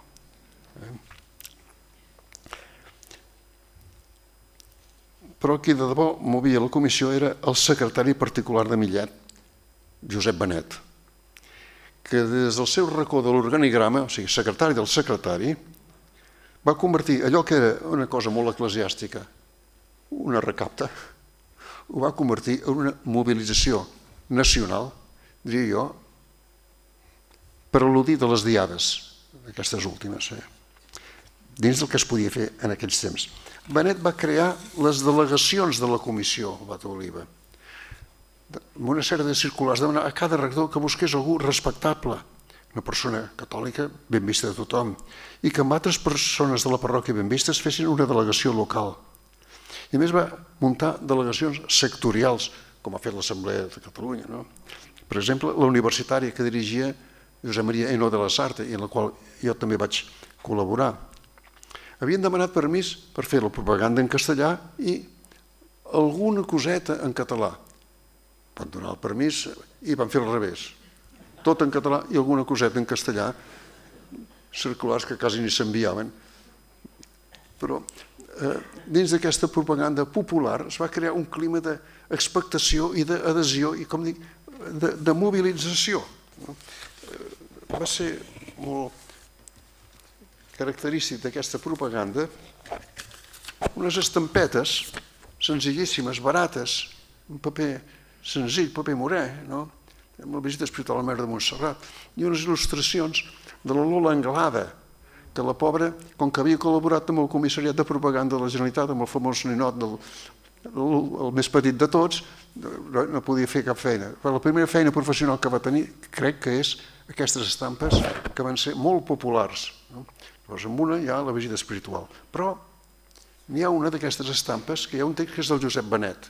Però qui de debò movia la comissió era el secretari particular de Millet, Josep Benet, que des del seu racó de l'organigrama, o sigui, secretari del secretari, va convertir allò que era una cosa molt eclesiàstica, una recapta, ho va convertir en una mobilització nacional, diria jo, per al·ludir de les diades, aquestes últimes, dins del que es podia fer en aquells temps. Benet va crear les delegacions de la comissió, Bata Oliva, amb una sèrie de circulars, demanar a cada rector que busqués algú respectable, una persona catòlica ben vista de tothom, i que amb altres persones de la parròquia ben vistes fessin una delegació local. I a més va muntar delegacions sectorials, com ha fet l'Assemblea de Catalunya. Per exemple, la universitària que dirigia Josep Maria Henó de la Sarte, i en la qual jo també vaig col·laborar. Havien demanat permís per fer la propaganda en castellà i alguna coseta en català. Van donar el permís i van fer al revés. Tot en català i alguna coseta en castellà, circulars que quasi ni s'enviaven. Però dins d'aquesta propaganda popular es va crear un clima d'expectació i d'adhesió i, com dic, de mobilització. Va ser molt característic d'aquesta propaganda unes estampetes senzillíssimes, barates, un paper senzill, paper morè, amb la visita espiritual a la Mare de Montserrat, i unes il·lustracions de la Lola Anglada, que la pobra, com que havia col·laborat amb el Comissariat de Propaganda de la Generalitat, amb el famós ninot, el més petit de tots, no podia fer cap feina. La primera feina professional que va tenir, crec que és aquestes estampes que van ser molt populars. Llavors, amb una hi ha la visita espiritual. Però n'hi ha una d'aquestes estampes, que hi ha un text que és del Josep Benet,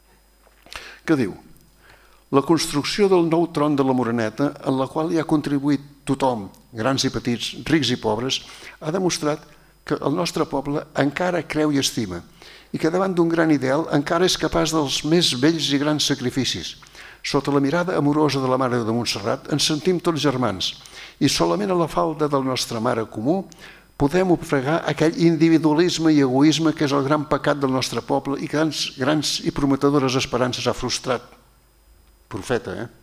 que diu: la construcció del nou tron de la Moreneta, en la qual hi ha contribuït tothom, grans i petits, rics i pobres, ha demostrat que el nostre poble encara creu i estima i que davant d'un gran ideal encara és capaç dels més vells i grans sacrificis. Sota la mirada amorosa de la Mare de Montserrat ens sentim tots germans i solament a la falda del nostre mare comú podem ofegar aquell individualisme i egoisme que és el gran pecat del nostre poble i que grans i prometedores esperances ha frustrat. Profeta, eh?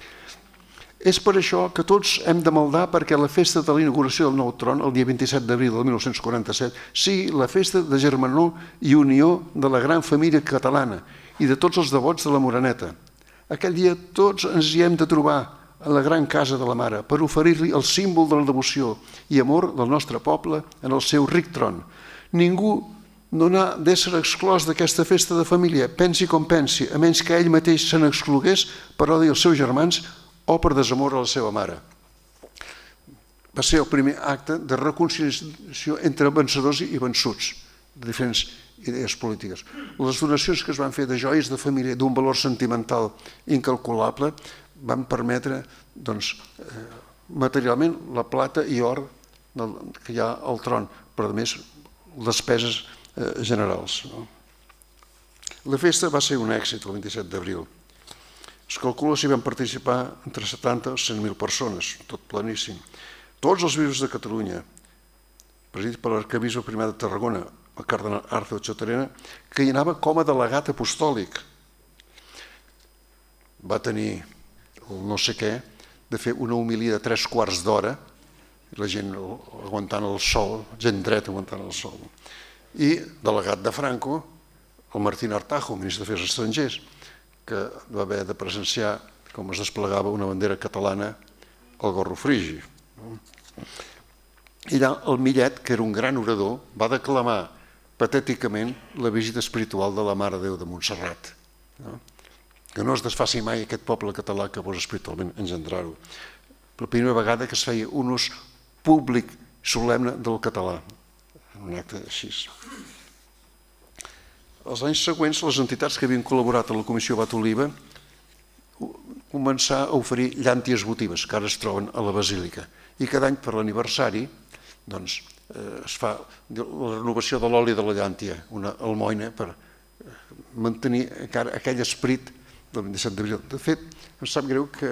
És per això que tots hem de maldar perquè la festa de la inauguració del nou tron, el dia vint-i-set d'abril del mil nou-cents quaranta-set, sigui la festa de germanor i unió de la gran família catalana i de tots els devots de la Moreneta. Aquell dia tots ens hi hem de trobar a la gran casa de la Mare per oferir-li el símbol de la devoció i amor del nostre poble en el seu ric tron. Ningú no n'ha d'ésser exclòs d'aquesta festa de família, pensi com pensi, a menys que ell mateix se n'exclogués per odi als seus germans o per desamor a la seva mare. Va ser el primer acte de reconciliació entre vencedors i vençuts, de diferents idees polítiques. Les donacions que es van fer de joies de família d'un valor sentimental incalculable van permetre, doncs, materialment, la plata i or que hi ha al tron, però a més, despeses generals. La festa va ser un èxit el vint-i-set d'abril. Es calcula si van participar entre setanta i cent mil persones, tot planíssim. Tots els bisbes de Catalunya, presidits per l'arquebisbe primer de Tarragona, el cardenal Arthur Chotarena, que hi anava com a delegat apostòlic. Va tenir el no sé què de fer una homilia de tres quarts d'hora, la gent aguantant el sol, gent dreta aguantant el sol. I delegat de Franco, el Martín Artajo, ministre d'Afers Estrangers, que va haver de presenciar com es desplegava una bandera catalana al Gorro Frigi. I allà el Millet, que era un gran orador, va declamar patèticament la visita espiritual de la Mare de Déu de Montserrat. Que no es desfaci mai aquest poble català que vols espiritualment engendrar-ho. La primera vegada que es feia un ús públic solemne del català, en un acte així. Els anys següents, les entitats que havien col·laborat a la Comissió Bata Oliva començar a oferir llànties votives, que ara es troben a la Basílica. I cada any, per l'aniversari, es fa la renovació de l'oli de la llàntia, una almoina per mantenir encara aquell esperit del vint-i-set d'abril. De fet, em sap greu que,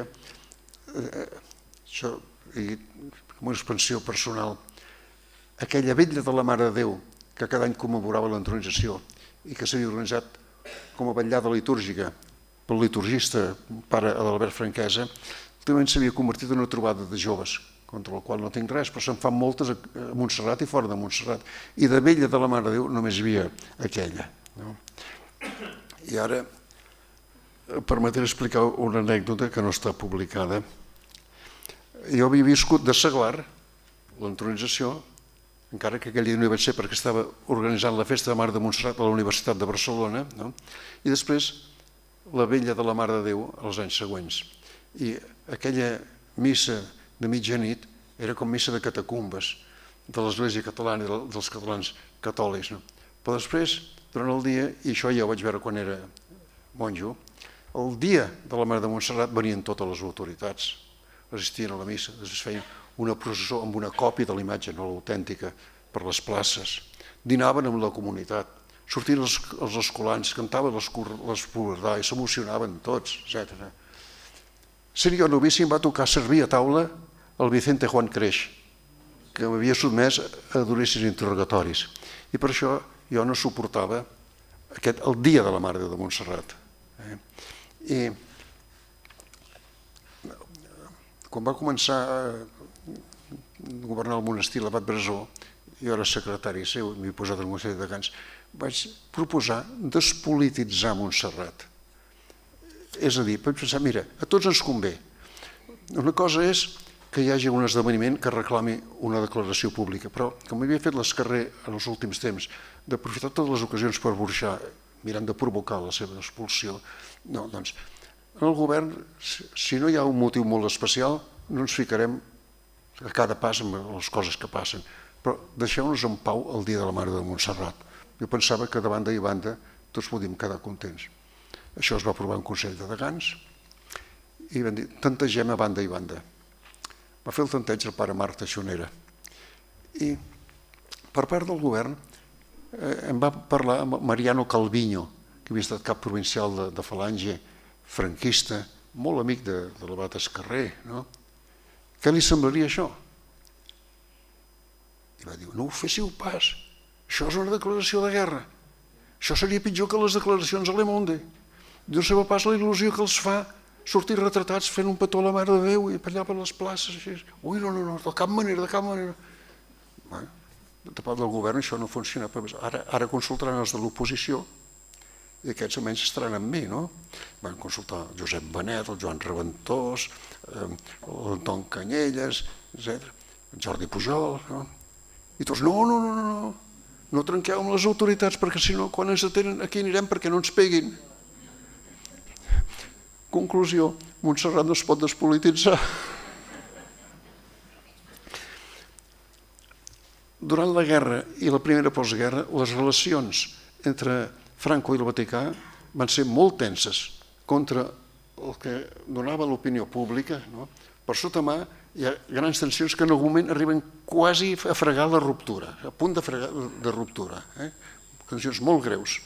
això, com una expansió personal, aquella vetlla de la Mare de Déu, que cada any commemorava l'entronització i que s'havia organitzat com a vetllada litúrgica pel liturgista pare Adalbert Franquesa, últimament s'havia convertit en una trobada de joves, contra la qual no tinc res, però se'n fan moltes a Montserrat i fora de Montserrat. I de vetlla de la Mare de Déu només hi havia aquella. I ara permetré explicar una anècdota que no està publicada. Jo havia viscut de Seglar l'entronització, encara que aquell dia no hi vaig ser perquè estava organitzant la festa de Mare de Montserrat a la Universitat de Barcelona, i després la vetlla de la Mare de Déu els anys següents. I aquella missa de mitjanit era com missa de catacumbes de l'Església Catalana i dels catalans catòlics. Però després, durant el dia, i això ja ho vaig veure quan era monjo, el dia de la Mare de Montserrat venien totes les autoritats, assistien a la missa, després feien una processó amb una còpia de la imatge, no l'autèntica, per les places. Dinaven amb la comunitat, sortien els escolans, cantaven l'espordà i s'emocionaven tots, etcètera. Sent jo novici em va tocar servir a taula el Vicente Juan Creix, que m'havia sotmès a duríssims interrogatoris. I per això jo no suportava el dia de la Mare de Montserrat. I quan va començar a governar el monestir l'abat Brasó, jo era secretari seu, m'he posat al Consell de Degans, vaig proposar despolititzar Montserrat. És a dir, vaig pensar, mira, a tots ens convé. Una cosa és que hi hagi un esdeveniment que reclami una declaració pública, però com havia fet l'escarrer en els últims temps, d'aprofitar totes les ocasions per burxar, mirant de provocar la seva expulsió, no, doncs, en el govern, si no hi ha un motiu molt especial, no ens ficarem a cada pas amb les coses que passen, però deixeu-nos en pau el dia de la Mare de Montserrat. Jo pensava que de banda i banda tots podíem quedar contents. Això es va aprovar en Consell de Degans i van dir, tantegem a banda i banda. Va fer el tanteig el pare Marc Teixonera. I per part del govern em va parlar amb Mariano Calviño, que havia estat cap provincial de Falange, franquista, molt amic de l'abat Escarrer. Què li semblaria això? I va dir, no ho féssiu pas, això és una declaració de guerra, això seria pitjor que les declaracions a Le Monde. No sé pas la il·lusió que els fa sortir retratats fent un petó a la Mare de Déu i allà per les places. Ui, no, no, no, de cap manera, de cap manera. De part del govern això no funciona. Ara consultaran els de l'oposició i aquests almenys estaran amb mi, no? Van consultar el Josep Benet, el Joan Reventós, l'Anton Canyelles, etcètera, el Jordi Pujol, no? I tots, no, no, no, no, no trenqueu amb les autoritats perquè si no, quan ens detenen aquí anirem perquè no ens peguin. Conclusió, Montserrat no es pot despolititzar. Durant la guerra i la primera postguerra, les relacions entre Franco i el Vaticà van ser molt tenses contra el que donava l'opinió pública. Per sota mà hi ha grans tensions que en algun moment arriben quasi a fregar la ruptura, a punt de fregar de ruptura. Tensions molt greus.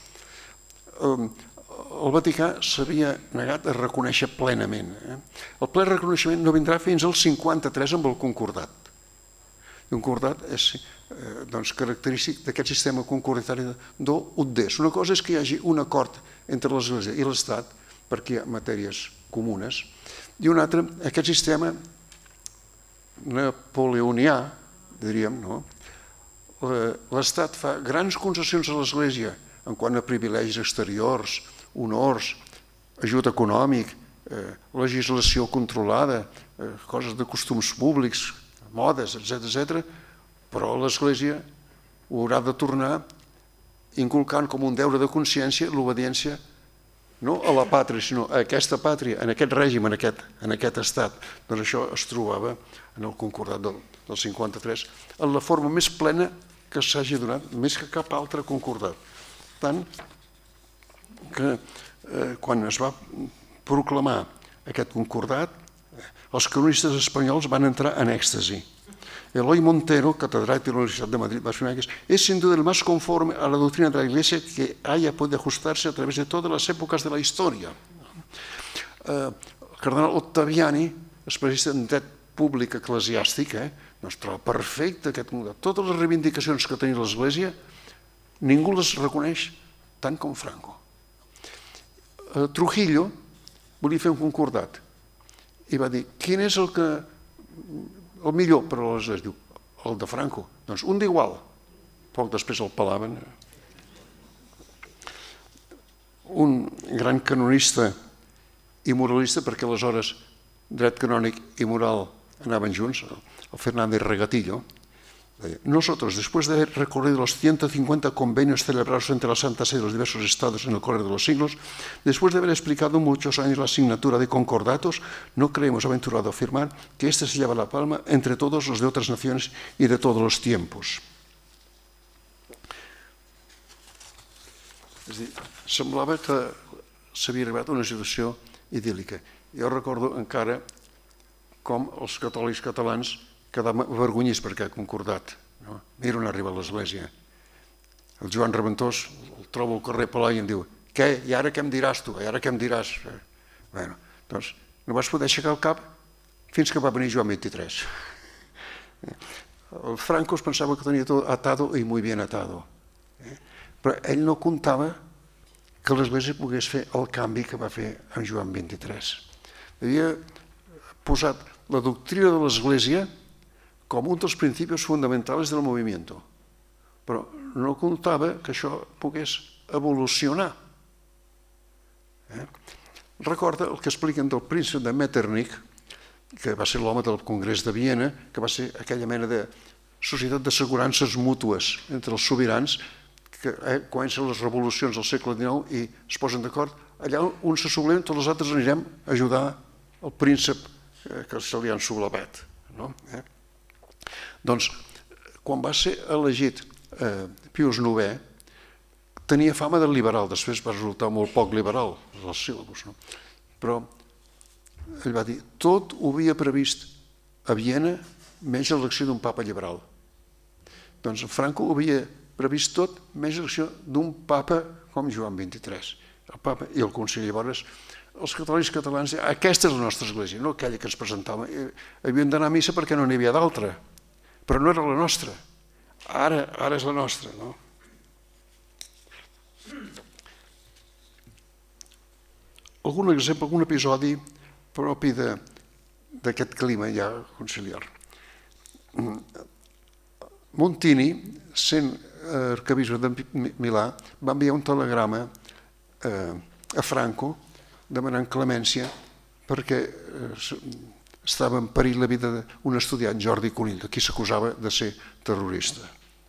El Vaticà s'havia negat a reconèixer plenament. El ple reconeixement no vindrà fins al cinquanta-tres amb el concordat. El concordat és característic d'aquest sistema concordatari do ut des. Una cosa és que hi hagi un acord entre l'Església i l'Estat perquè hi ha matèries comunes i una altra, aquest sistema napoleonià, diríem, l'Estat fa grans concessions a l'Església en quant a privilegis exteriors, honors, ajut econòmic, legislació controlada, coses de costums públics, modes, etcètera, però l'Església ho haurà de tornar inculcant com un deure de consciència l'obediència no a la pàtria, sinó a aquesta pàtria, en aquest règim, en aquest estat. Doncs això es trobava en el concordat del cinquanta-tres, en la forma més plena que s'hagi donat, més que cap altre concordat. Tant que quan es va proclamar aquest concordat, els cronistes espanyols van entrar en èxtasi Eloy Montero, catedrático de la Universidad de Madrid, es sin duda el más conforme a la doctrina de la Iglesia que haya podido ajustarse a través de todas les èpoques de la història. El cardenal Ottaviani, especialista en dret públic eclesiàstic, doncs troba perfecte aquest model. Totes les reivindicacions que tenia l'Església, ningú les reconeix tant com Franco. Trujillo volia fer un concordat i va dir, quin és el que el millor per a l'Església? Diu, el de Franco. Doncs un d'igual. Poc després el pelaven. Un gran canonista i moralista, perquè aleshores dret canònic i moral anaven junts, el Fernández Regatillo, nosotros, después de haber recorrido los ciento cincuenta convenios celebrados entre la Santa Sede y los diversos estados en el correr de los siglos, después de haber explicado muchos años la asignatura de concordatos, no creemos aventurado afirmar que este se lleva la palma entre todos los de otras naciones y de todos los tiempos. És a dir, semblava que s'havia arribat a una situació idíl·lica. Jo recordo encara com els catòlics catalans quedaven avergonyits per aquest concordat. Mira on ha arribat l'Església. El Joan Reventós el trobo al carrer Palai i em diu, què? I ara què em diràs tu? I ara què em diràs? Bé, doncs no vas poder aixecar el cap fins que va venir Joan vint-i-tres. El Franco es pensava que tenia tot atado i muy bien atado. Però ell no comptava que l'Església pogués fer el canvi que va fer en Joan vint-i-tres. Havia posat la doctrina de l'Església com un dels principis fonamentals del moviment, però no comptava que això pogués evolucionar. Recorda el que expliquen del príncep de Metternich, que va ser l'home del Congrés de Viena, que va ser aquella mena de societat d'assegurances mútues entre els sobirans, que comencen les revolucions del segle dinou i es posen d'acord, allà on se subleven, tots els altres anirem a ajudar el príncep que se li han sublevat. Doncs, quan va ser elegit Pius novè, tenia fama de liberal, després va resultar molt poc liberal, els síl·labus, però ell va dir, tot ho havia previst a Viena, menys l'elecció d'un papa liberal. Doncs Franco ho havia previst tot, menys l'elecció d'un papa com Joan vint-i-tres. El papa i el Consell. Llavors, els catòlics catalans, aquesta és la nostra església, no aquella que ens presentava. Havien d'anar a missa perquè no n'hi havia d'altra, però no era la nostra. Ara, ara és la nostra, no? Algun exemple, algun episodi propi d'aquest clima ja conciliar. Montini, sent arquebisbe de Milà, va enviar un telegrama a Franco demanant clemència perquè estava en perill la vida d'un estudiant, Jordi Conill, a qui s'acusava de ser terrorista.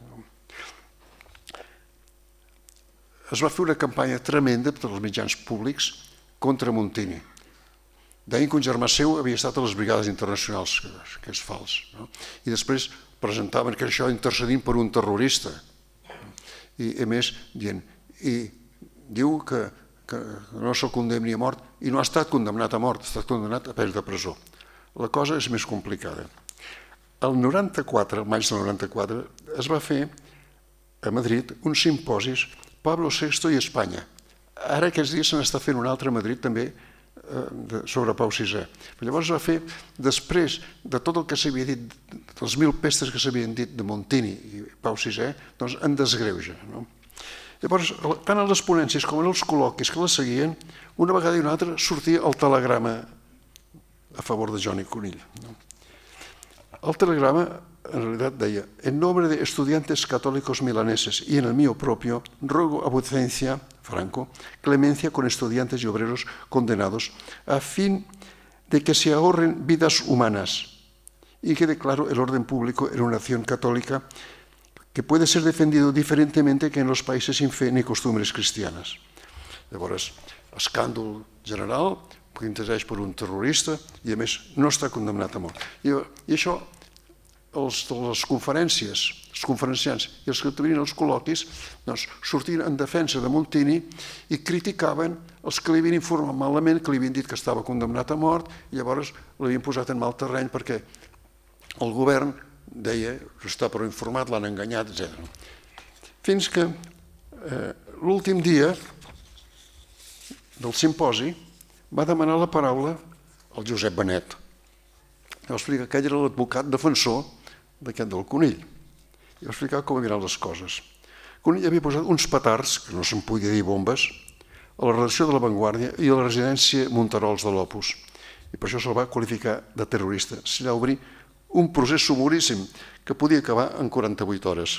Es va fer una campanya tremenda per als mitjans públics contra Montini. Deien que un germà seu havia estat a les brigades internacionals, que és fals. I després presentaven que això intercedint per un terrorista. I a més, dient, i diu que no se'l condemni a mort, i no ha estat condemnat a mort, ha estat condemnat a pell de presó. La cosa és més complicada. El noranta-quatre, el maig del noranta-quatre, es va fer a Madrid un simposis Pablo sexto i Espanya. Ara aquests dies se n'està fent un altre a Madrid també sobre Pau sisè. Llavors es va fer, després de tot el que s'havia dit, dels mil pestes que s'havien dit de Montini i Pau sisè, doncs en desgreuja. Llavors, tant en les ponències com en els col·loquis que la seguien, una vegada i una altra sortia el telegrama a favor de Jordi Conill. El telegrama, en realitat, deia: en nombre de estudiantes católicos milaneses y en el mío propio, ruego a vuecencia, Franco, clemencia con estudiantes y obreros condenados, a fin de que se ahorren vidas humanas y quede claro el orden público en una nación católica que puede ser defendido diferentemente que en los países sin fe ni costumbres cristianas. Llavors, escàndol general, que interès per un terrorista i, a més, no està condemnat a mort. I això, les conferències, els conferenciants i els que tenien els col·loquis, sortien en defensa de Montini i criticaven els que li havien informat malament, que li havien dit que estava condemnat a mort, i llavors l'havien posat en mal terreny perquè el govern deia que està prou informat, l'han enganyat, etcètera. Fins que l'últim dia del simposi va demanar la paraula al Josep Benet. Va explicar que ell era l'advocat defensor d'aquest del Conill. I va explicar com eren les coses. Conill havia posat uns petards, que no se'n podia dir bombes, a la redacció de La Vanguardia i a la residència Monterols de l'Opus. I per això se'l va qualificar de terrorista. S'hi va obrir un procés sumoríssim que podia acabar en quaranta-vuit hores.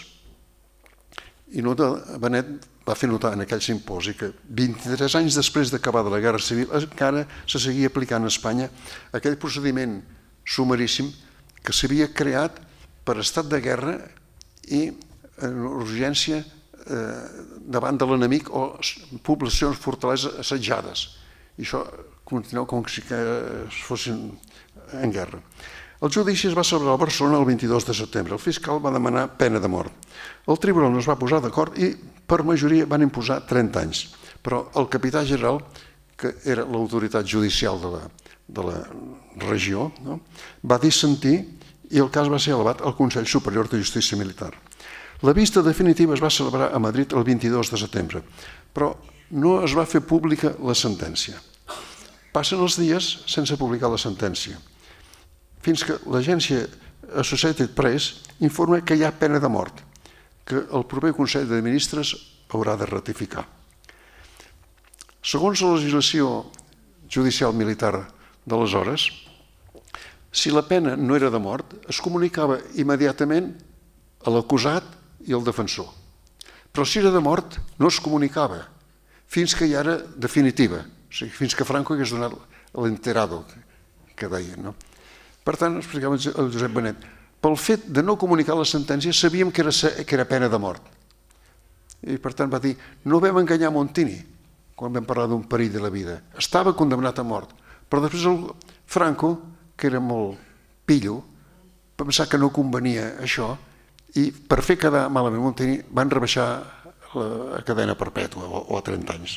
I Benet va fer notar en aquell simposi que vint-i-tres anys després d'acabar de la Guerra Civil encara se seguia aplicant a Espanya aquell procediment sumaríssim que s'havia creat per estat de guerra i en urgència davant de l'enemic o poblacions, fortaleses assetjades. I això continuava com si fossin en guerra. El judici es va celebrar a Barcelona el vint-i-dos de setembre. El fiscal va demanar pena de mort. El tribunal no es va posar d'acord i per majoria van imposar trenta anys. Però el capità general, que era l'autoritat judicial de la regió, va dissentir i el cas va ser elevat al Consell Superior de Justícia Militar. La vista definitiva es va celebrar a Madrid el vint-i-dos de setembre, però no es va fer pública la sentència. Passen els dies sense publicar la sentència, fins que l'agència Associated Press informa que hi ha pena de mort, que el proper Consell de Ministres haurà de ratificar. Segons la legislació judicial militar d'aleshores, si la pena no era de mort, es comunicava immediatament a l'acusat i al defensor. Però si era de mort, no es comunicava, fins que ja era definitiva, o sigui, fins que Franco hagués donat l'enterado, que deien. Per tant, explicava el Josep Benet, pel fet de no comunicar la sentència sabíem que era pena de mort. I per tant va dir, no vam enganyar Montini quan vam parlar d'un perill de la vida. Estava condemnat a mort. Però després el Franco, que era molt pillo, va pensar que no convenia això i per fer quedar malament Montini van rebaixar la cadena perpètua o a trenta anys.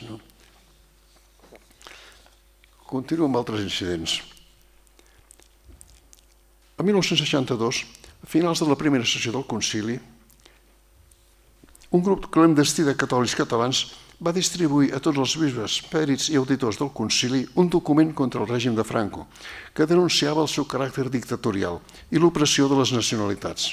Continuo amb altres incidents. El mil nou-cents seixanta-dos, a finals de la primera sessió del concili, un grup clandestí de catòlics catalans va distribuir a tots els bisbes, pèrits i auditors del concili un document contra el règim de Franco que denunciava el seu caràcter dictatorial i l'opressió de les nacionalitats.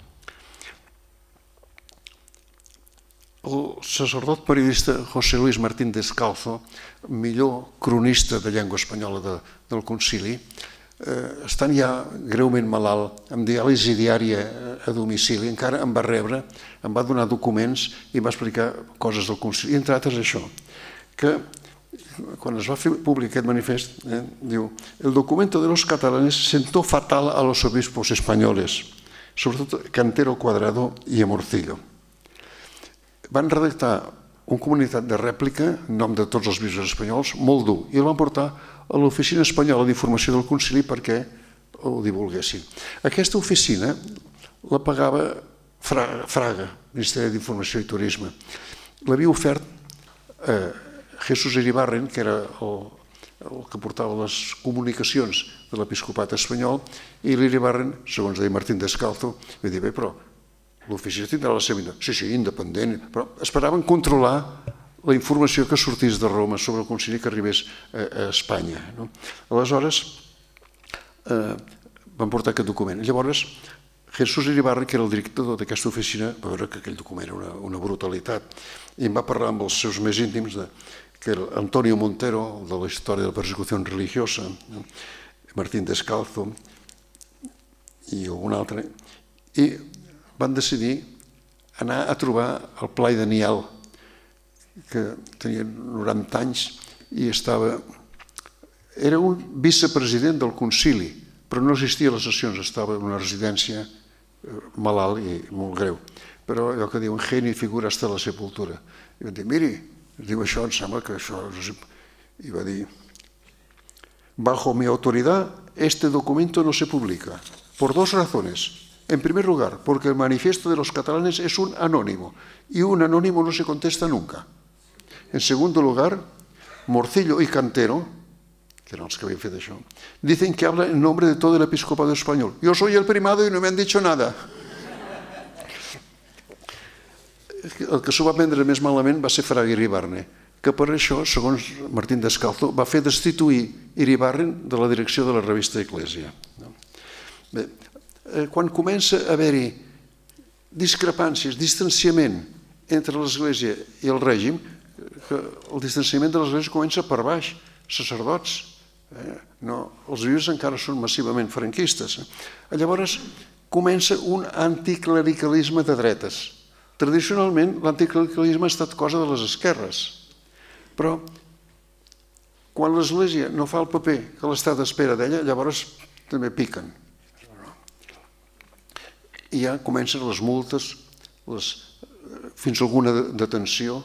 El sacerdot periodista José Luis Martín Descalzo, millor cronista de llengua espanyola del concili, estant ja greument malalt, amb diàlisi diària a domicili, encara em va rebre, em va donar documents i em va explicar coses del concili. I entre altres això, que quan es va fer públic aquest manifest, diu, el documento de los catalanes sentó fatal a los obispos españoles, sobretot Cantero Cuadrado i Amorcillo. Van redactar un comunicat de rèplica en nom de tots els bisbes espanyols, molt dur, i el van portar a l'Oficina Espanyola d'Informació del Concili perquè ho divulguessin. Aquesta oficina la pagava Fraga, Ministeri d'Informació i Turisme. L'havia ofert Jesús Iribarren, que era el que portava les comunicacions de l'episcopat espanyol, i l'Iribarren, segons deia Martín Descalzo, va dir, bé, però l'oficina tindrà la seva independent. Sí, sí, independent, però esperaven controlar la informació que sortís de Roma sobre el concili que arribés a Espanya. Aleshores, van portar aquest document. Llavors, Jesús Iribarren, que era el director d'aquesta oficina, va veure que aquell document era una brutalitat i em va parlar amb els seus més íntims, que era Antonio Montero, de la història de la persecució religiosa, Martín Descalzo i algun altre, i van decidir anar a trobar el Blai Daniel, que tenia noranta anys i estava... Era un vicepresident del concili, però no assistia a les sessions, estava en una residència malalt i molt greu. Però allò que diuen, geni figura hasta la sepultura. I van dir, miri, es diu això, em sembla que això... I va dir, bajo mi autoridad, este documento no se publica, por dos razones. En primer lugar, porque el manifiesto de los catalanes es un anónimo y un anónimo no se contesta nunca. En segundo lugar, Morcillo y Cantero que eren els que havien fet això, dicen que habla en nombre de todo el episcopado español. Yo soy el primado y no me han dicho nada. El que s'ho va prendre més malament va ser Fraga Iribarne, que per això, segons Martín Descalzo, va fer destituir Iribarren de la direcció de la revista Eclésia. Bé, quan comença a haver-hi discrepàncies, distanciament entre l'Església i el règim, el distanciament de l'Església comença per baix, sacerdots. Els vius encara són massivament franquistes. Llavors comença un anticlericalisme de dretes. Tradicionalment, l'anticlericalisme ha estat cosa de les esquerres, però quan l'Església no fa el paper que l'Estat espera d'ella, llavors també piquen. I ja comencen les multes, fins a alguna detenció.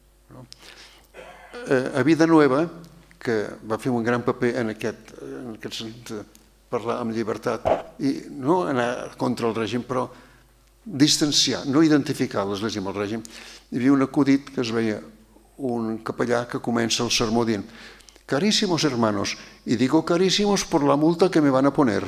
A Vida Nueva, que va fer un gran paper en aquest sentit de parlar amb llibertat i no anar contra el règim, però distanciar, no identificar l'Església amb el règim, hi havia un acudit que es veia un capellà que comença el sermó dient «Carísimos hermanos, y digo carísimos por la multa que me van a poner».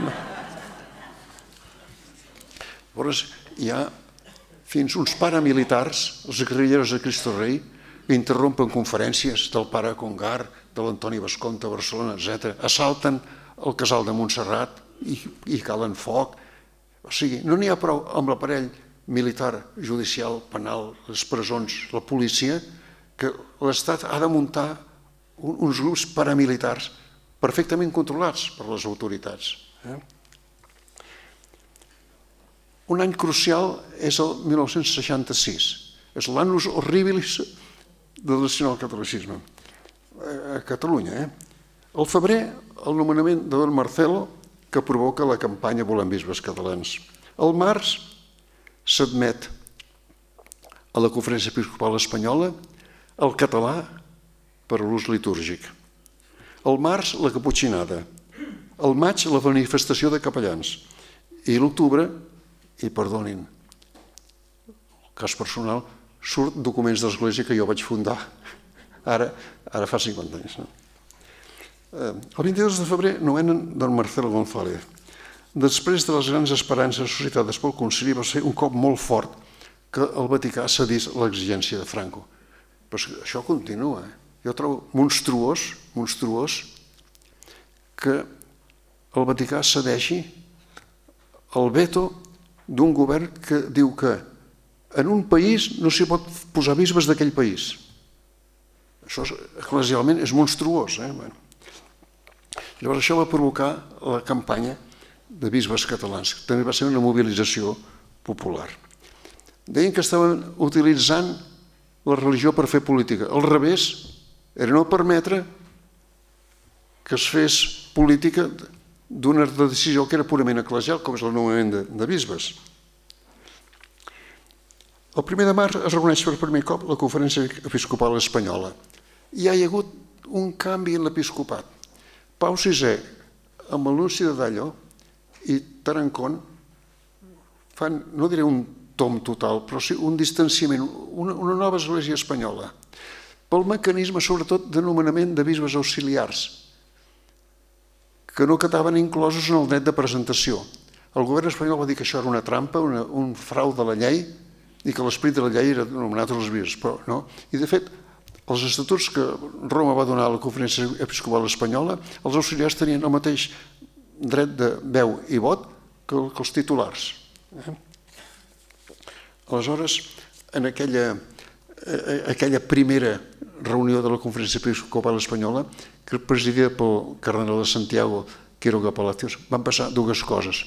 Llavors hi ha fins uns paramilitars, els guerrilleros de Cristo Rei, que interrompen conferències del pare Congar, de l'Antoni Basconta a Barcelona, etcètera. Assalten el casal de Montserrat i calen foc. O sigui, no n'hi ha prou amb l'aparell militar, judicial, penal, les presons, la policia, que l'Estat ha de muntar uns grups paramilitars perfectament controlats per les autoritats. Un any crucial és el mil nou-cents seixanta-sis. És l'annus horribilis del nacionalcatolicisme a Catalunya. Al febrer, el nomenament de don Marcelo, que provoca la campanya Volem bisbes catalans. Al març s'admet a la Conferència Episcopal Espanyola el català per a l'ús litúrgic. Al març, la caputxinada. Al maig, la manifestació de capellans. I l'octubre, i perdonin, el cas personal, surt documents d'Església que jo vaig fundar ara fa cinquanta anys. El vint-i-dos de febrer nomenen don Marcelo González. Després de les grans esperances suscitades pel concili va ser un cop molt fort que el Vaticà cedís l'exigència de Franco. Però això continua. Jo trobo monstruós, monstruós que el Vaticà cedeixi el veto d'un govern que diu que en un país no s'hi pot posar bisbes d'aquell país. Això eclesialment és monstruós. Llavors això va provocar la campanya de bisbes catalans, que també va ser una mobilització popular. Deien que estaven utilitzant la religió per fer política. Al revés, era no permetre que es fes política d'una decisió que era purament eclesial, com és el nomenament de bisbes. El primer de març es reuneix per primer cop la Conferència Episcopal Espanyola. Hi ha hagut un canvi en l'episcopat. Pau sisè, amb l'anunci de Dallo i Tarancón, fan, no diré un tom total, però sí un distanciament, una nova església espanyola, pel mecanisme, sobretot, de nomenament de bisbes auxiliars, que no quedaven inclosos en el dret de presentació. El govern espanyol va dir que això era una trampa, un frau de la llei, i que l'esperit de la llei era nomenar tots els bisbes, però no. I, de fet, els estatuts que Roma va donar a la Conferència Episcopal Espanyola, els auxiliars tenien el mateix dret de veu i vot que els titulars. Aleshores, en aquella primera reunió de la Conferència Episcopal Espanyola, que presidida pel cardenal de Santiago, Quiroga Palacios, van passar dues coses.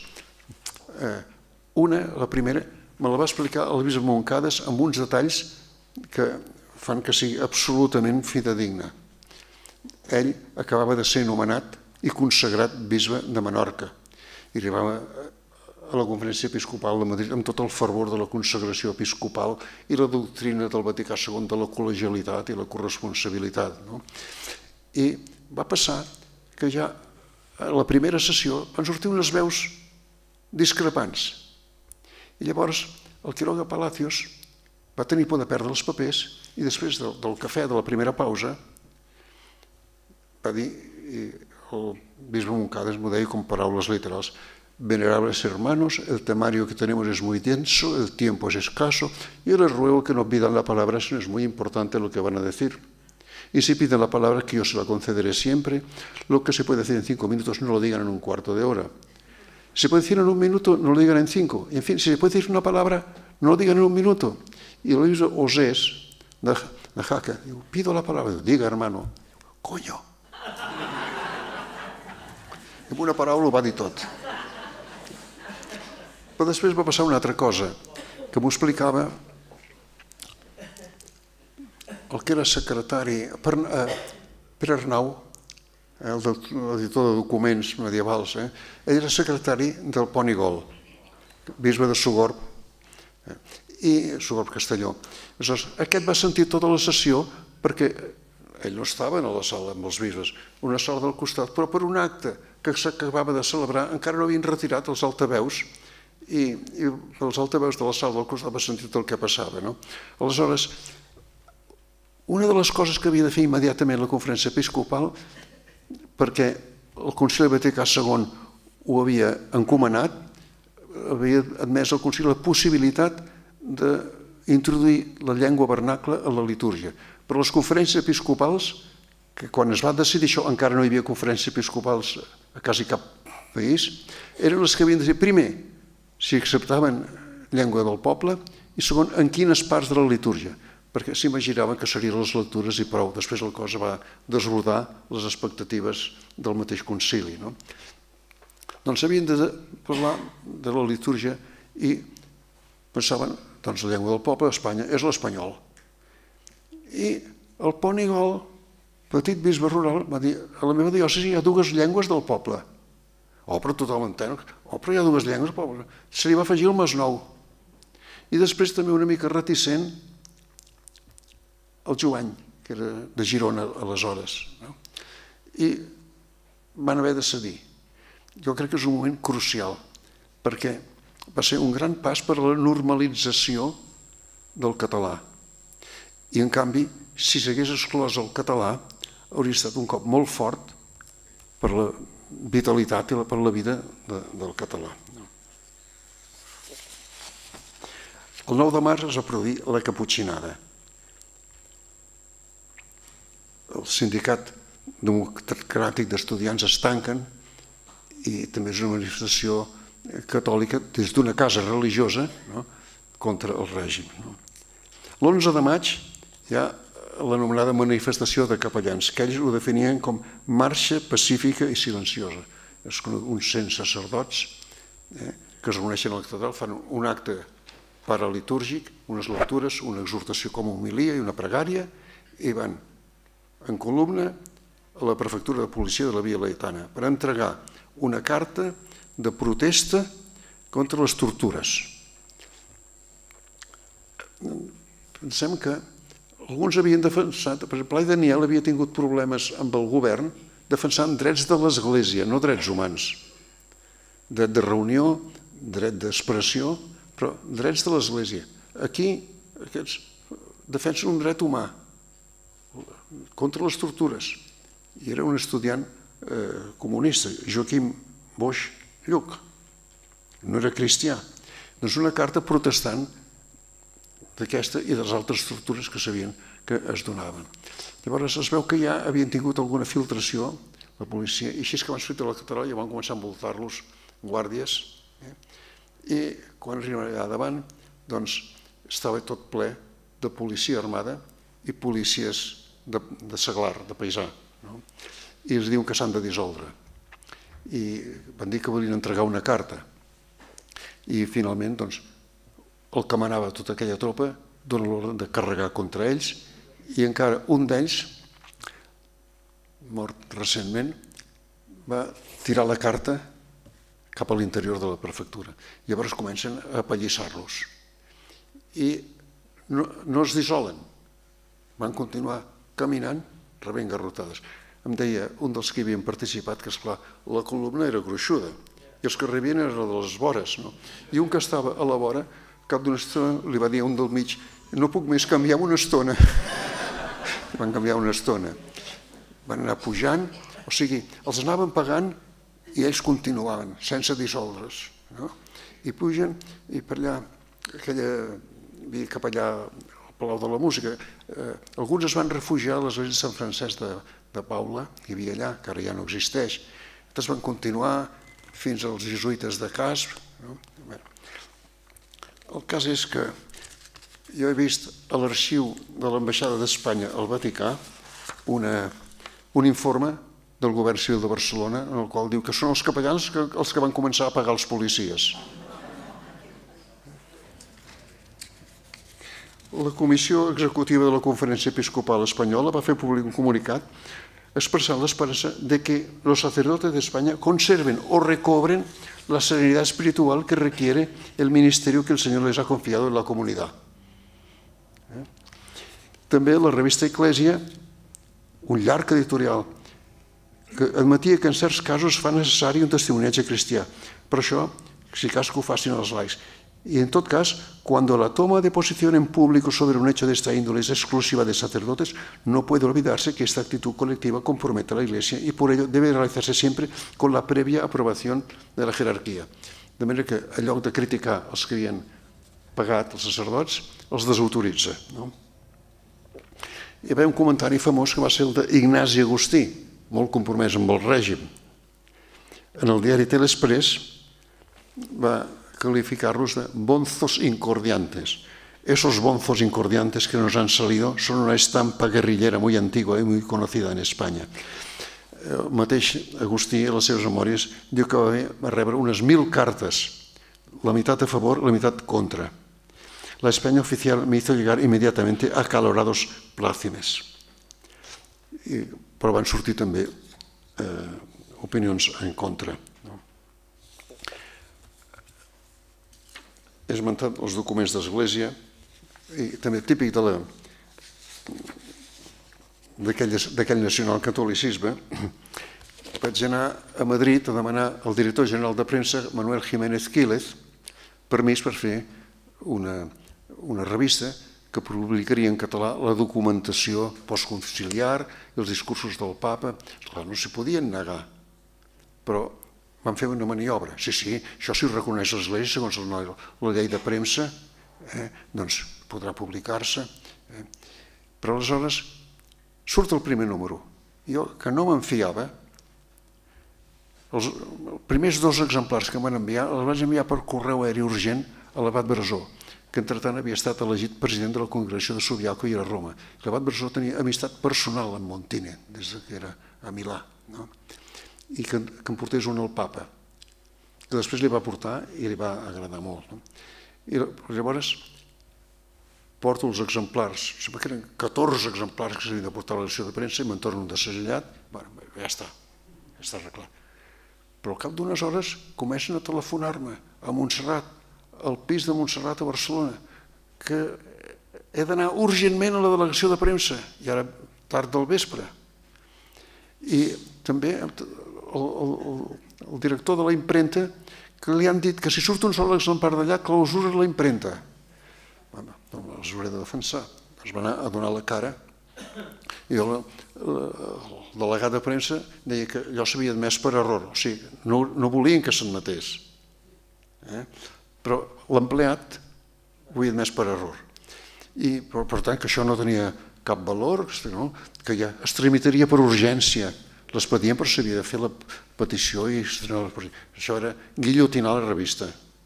Una, la primera, me la va explicar el bisbe Moncades amb uns detalls que fan que sigui absolutament fidedigne. Ell acabava de ser nomenat i consagrat bisbe de Menorca i arribava a la Conferència Episcopal de Madrid amb tot el fervor de la consagració episcopal i la doctrina del Vaticà segon de la col·legialitat i la corresponsabilitat. I va passar que ja a la primera sessió van sortir unes veus discrepants. I llavors el Quiroga Palacios va tenir por de perdre els papers i després del cafè de la primera pausa va dir, i el bisbe Moncada m'ho deia com paraules literals. Venerables hermanos, el temario que tenemos es muy denso, el tiempo es escaso, y les ruego que no pidan la palabra, sino es muy importante lo que van a decir. Y si piden la palabra, que yo se la concederé siempre. Lo que se puede decir en cinco minutos, no lo digan en un cuarto de hora. Si se puede decir en un minuto, no lo digan en cinco. En fin, si se puede decir una palabra, no lo digan en un minuto. Y el libro Osés, de Jaca, digo, pido la palabra, diga hermano, coño. En una paraula ho va dir tot. Però després va passar una altra cosa, que m'ho explicava el que era secretari, Pere Arnau, l'editor de documents medievals, ell era secretari del Pont i Gol, bisbe de Sogorb i Sogorb Castelló. Aquest va sentir tota la sessió perquè ell no estava a la sala amb els bisbes, una sala del costat, però per un acte que s'acabava de celebrar encara no havien retirat els altaveus i els altaveus de la sala del costat va sentir tot el que passava. Aleshores, una de les coses que havia de fer immediatament la conferència episcopal, perquè el Concili Vaticà segon ho havia encomanat, havia admès al Concili la possibilitat d'introduir la llengua vernacla a la litúrgia. Però les conferències episcopals, que quan es va decidir això encara no hi havia conferències episcopals a quasi cap país, eren les que havien de dir, primer, si acceptaven llengua del poble, i segon, en quines parts de la litúrgia, perquè s'imaginaven que serien les lectures i prou. Després la cosa va desbordar les expectatives del mateix concili. Doncs havien de parlar de la litúrgia i pensaven, doncs la llengua del poble d'Espanya és l'espanyol. I el Pont i Gol, petit bisbe rural, va dir, a la meva diòcesi hi ha dues llengües del poble. Oh, però tothom entén. Oh, però hi ha dues llengües del poble. Se li va afegir el Masnou. I després també una mica reticent el Joany, que era de Girona aleshores. I van haver de cedir. Jo crec que és un moment crucial, perquè va ser un gran pas per a la normalització del català. I, en canvi, si s'hagués exclòs el català, hauria estat un cop molt fort per la vitalitat i per la vida del català. El nou de març es va produir la caputxinada. El sindicat democràtic d'estudiants es tanquen i també és una manifestació catòlica des d'una casa religiosa contra el règim. L'onze de maig hi ha l'anomenada manifestació de capellans, que ells ho definien com marxa pacífica i silenciosa. És uns cent sacerdots que es reuneixen a la catedral, fan un acte paralitúrgic, unes lectures, una exhortació com a homilia i una pregària, i van en columna a la prefectura de policia de la Via Laietana per entregar una carta de protesta contra les tortures. Pensem que alguns havien defensat, per exemple, Blai Daniel havia tingut problemes amb el govern defensant drets de l'Església, no drets humans. Dret de reunió, dret d'expressió, però drets de l'Església. Aquí aquests defensen un dret humà contra les tortures. I era un estudiant comunista, Joaquim Boix Lluc. No era cristià. Doncs una carta protestant d'aquesta i de les altres tortures que sabien que es donaven. Llavors es veu que ja havien tingut alguna filtració la policia, i així és que van sortir a la catedral i van començar a envoltar-los guàrdies, i quan arriben allà davant doncs estava tot ple de policia armada i policies de seglar, de paisà, i els diuen que s'han de dissoldre. I van dir que volien entregar una carta, i finalment doncs el que manava tota aquella tropa dona l'ordre de carregar contra ells, i encara un d'ells, mort recentment, va tirar la carta cap a l'interior de la prefectura. Llavors comencen a apallissar-los. I no es dissolen, van continuar caminant, rebent garrotades. Em deia un dels que hi havien participat que, esclar, la columna era gruixuda, i els que rebien eren de les vores. I un que estava a la vora, cap d'una estona, li va dir a un del mig, no puc més, canviar una estona. Van canviar una estona. Van anar pujant, O sigui, els anaven pagant i ells continuaven, sense dissoldre's. I pugen, i per allà, cap allà al Palau de la Música, alguns es van refugiar a l'església de Sant Francesc de Paula, que hi havia allà, que ara ja no existeix. Altres van continuar fins als jesuïtes de Casp. El cas és que jo he vist a l'arxiu de l'ambaixada d'Espanya al Vaticà un informe del govern civil de Barcelona en el qual diu que són els capellans els que van començar a pagar els policies. La Comissió Executiva de la Conferència Episcopal Espanyola va fer públic un comunicat expressant l'esperança de que los sacerdotes de España conserven o recobren la serenidad espiritual que requiere el ministerio que el Señor les ha confiado en la comunidad. També la revista Eclésia, un llarg editorial, que admetia que en certs casos es fa necessari un testimoniatge cristià. Per això, si cas que ho facin els laics. Y en todo caso, cuando la toma de posición en público sobre un hecho de esta índole es exclusiva de sacerdotes, no puede olvidarse que esta actitud colectiva compromete a la Iglesia y por ello debe realizarse siempre con la previa aprobación de la jerarquia. De manera que, en lloc de criticar els que havien pagat els sacerdots, els desautoritza. Hi va un comentari famós que va ser el d'Ignasi Agustí, molt compromès amb el règim. En el diari Telexpress va calificarlos de bonzos incordiantes. Esos bonzos incordiantes que nos han salido son una estampa guerrillera muy antigua y muy conocida en España. El mateix Agustí, a les seves memòries, diu que va rebre unes mil cartes, la meitat a favor, la meitat contra. La España oficial me hizo llegar inmediatamente acalorados plácemes. Però van sortir també opinions en contra. He esmentat els documents d'Església i també típic d'aquell nacionalcatolicisme. Vaig anar a Madrid a demanar al director general de premsa, Manuel Jiménez Quílez, permís per fer una revista que publicaria en català la documentació postconciliar i els discursos del papa. No s'hi podien negar, però van fer una maniobra. Sí, sí, això si ho reconeix l'Església, segons la llei de premsa, doncs podrà publicar-se. Però aleshores surt el primer número. Jo, que no me'n fiava, els primers dos exemplars que em van enviar els vaig enviar per correu aeri urgent a l'abat Brasó, que entretant havia estat elegit president de la Congregació de Subiaco i era a Roma. L'abat Brasó tenia amistat personal amb Montine, des que era a Milà, i que em portés un al papa, que després li va portar i li va agradar molt. I llavors porto els exemplars, sembla que eren catorze exemplars que s'havien de portar a la secció de premsa i me'n torno un de segellat, ja està, ja està arreglat. Però al cap d'unes hores comencen a telefonar-me a Montserrat, al pis de Montserrat a Barcelona, que he d'anar urgentment a la delegació de premsa, i ara tard del vespre. I també el director de la impremta, que li han dit que si surt un sol exemplar d'allà, clausura la impremta. Bueno, els hauré de defensar. Es va anar a donar la cara i el delegat de premsa deia que allò s'havia admès per error, o sigui, no volien que s'admetés. Però l'empleat ho havia admès per error. I per tant que això no tenia cap valor, que ja es tramitaria per urgència l'expedient, però s'havia de fer la petició i això era guillotinar la revista.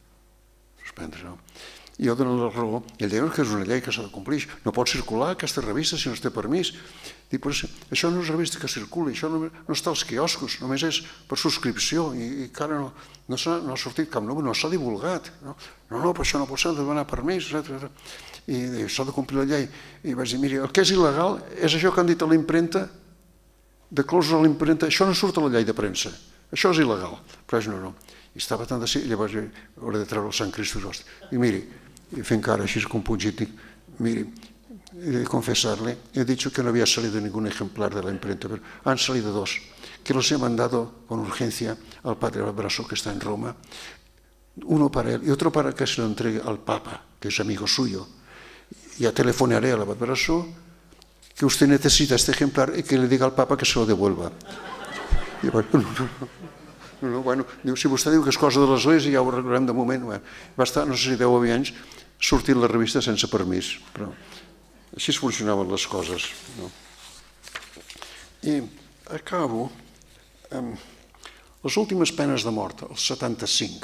I jo donant la raó, i ell deia que és una llei que s'ha de complir, no pot circular aquesta revista si no es té permís. Dic, però això no és revista que circuli, això no està als quioscos, només és per subscripció i encara no ha sortit cap número, no s'ha divulgat. No, no, però això no pot ser, ha de demanar permís, etcètera. I s'ha de complir la llei. I vaig dir, miri, el que és il·legal és això que han dit a la impremta, de clàusula a l'impremta, això no surt a la llei de premsa, això és il·legal. Però no, no. I estava tan de sí, llavors hauré de treure el Sant Cristo Rost. I miri, fent cara així compungit, dic, miri, he de confesarle, he dicho que no había salido ningún ejemplar de la imprenta, pero han salido dos, que los he mandado con urgencia al padre Brasó, que está en Roma, uno para él y otro para que se lo entregue al Papa, que es amigo suyo. Ya telefonaré al abad Brasó que usted necesita este ejemplar y que le diga al Papa que se lo devuelva. I llavors, no, no, no, no, bueno, diu, si vostè diu que és cosa de l'Església, ja ho arreglarem de moment. Bueno, va estar, no sé si deu o vint anys, sortint la revista sense permís, però així es funcionaven les coses. No? I acabo amb les últimes penes de mort, el setanta-cinc.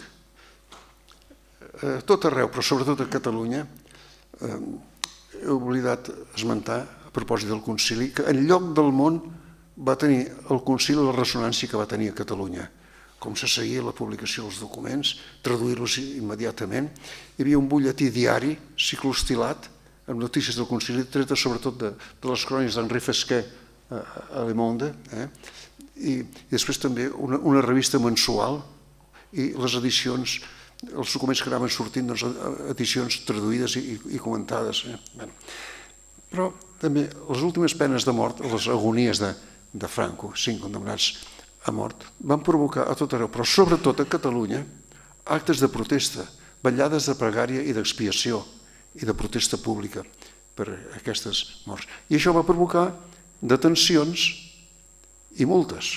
A tot arreu, però sobretot a Catalunya, eh, he oblidat esmentar, a propòsit del concili, que en lloc del món va tenir el concili la ressonància que va tenir a Catalunya. Com se seguia la publicació dels documents, traduir-los immediatament. Hi havia un butlletí diari, ciclostilat, amb notícies del concili, tretes sobretot de, de les cròniques d'Henri Fesquet a, a Le Monde, eh? I, i després també una, una revista mensual i les edicions, els documents que anaven sortint, doncs, edicions traduïdes i, i comentades. Eh? Bueno. Però també les últimes penes de mort, les agonies de, de Franco, cinc condemnats a mort, van provocar a tot arreu, però sobretot a Catalunya, actes de protesta, vetllades de pregària i d'expiació i de protesta pública per aquestes morts. I això va provocar detencions i multes.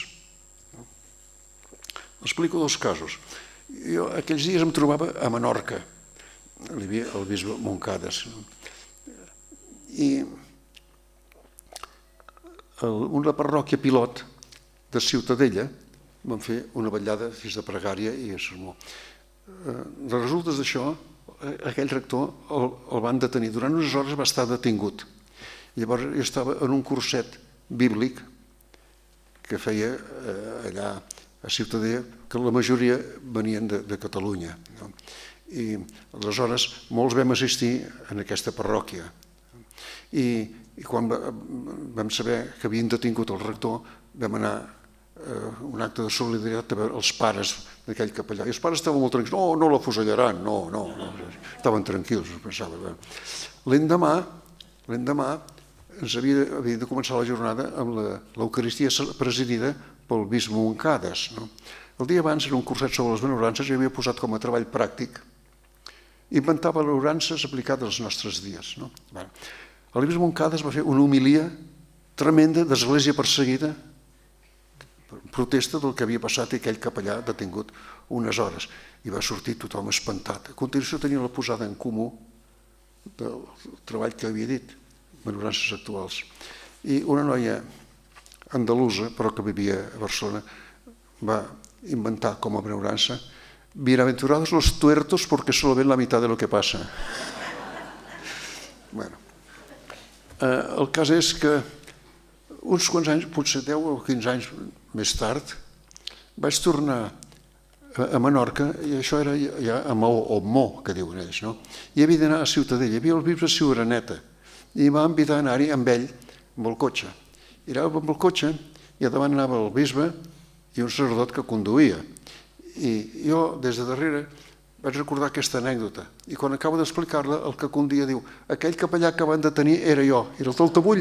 Explico dos casos. Jo aquells dies em trobava a Menorca, hi havia el bisbe Moncades, i una parròquia pilot de Ciutadella van fer una vetllada de pregària i sermó. De resultes d'això, aquell rector el, el van detenir. Durant unes hores va estar detingut. Llavors jo estava en un curset bíblic que feia eh, allà a Ciutadella, que la majoria venien de, de Catalunya. No? I aleshores molts vam assistir en aquesta parròquia. I, i quan va, vam saber que havien detingut el rector, vam anar un acte de solidaritat a veure els pares d'aquell capellà. I els pares estaven molt tranquils. No, no l'afusellaran, no, no. Estaven tranquils, pensava. L'endemà, l'endemà ens havia, havia de començar la jornada amb l'Eucaristia presidida pel bisbe Moncades. No? El dia abans, en un curset sobre les benaurances, jo havia posat com a treball pràctic, inventava benaurances aplicades als nostres dies. No? El bisbe Moncades va fer una homilia tremenda d'església perseguida, protesta del que havia passat i aquell capellà detingut unes hores. I va sortir tothom espantat. A continuació tenia la posada en comú del treball que havia dit, benaurances actuals. I una noia andalusa, però que vivia a Barcelona, va inventar com a benaurança: bienaventurados los tuertos porque solo ven la mitad de lo que pasa. Bueno, el cas és que uns quants anys, potser deu o quinze anys més tard, vaig tornar a Menorca, i això era ja a Maó, o Mo, que diuen ells, no? I havia d'anar a Ciutadella, hi havia el bisbe Ciuraneta, i em va invitar a anar-hi amb ell, amb el cotxe. I anava amb el cotxe, i davant anava el bisbe i un sacerdot que conduïa. I jo, des de darrere, vaig recordar aquesta anècdota, i quan acabo d'explicar-la, el que conduïa diu: aquell capellà que van detenir era jo, era el Taltabull.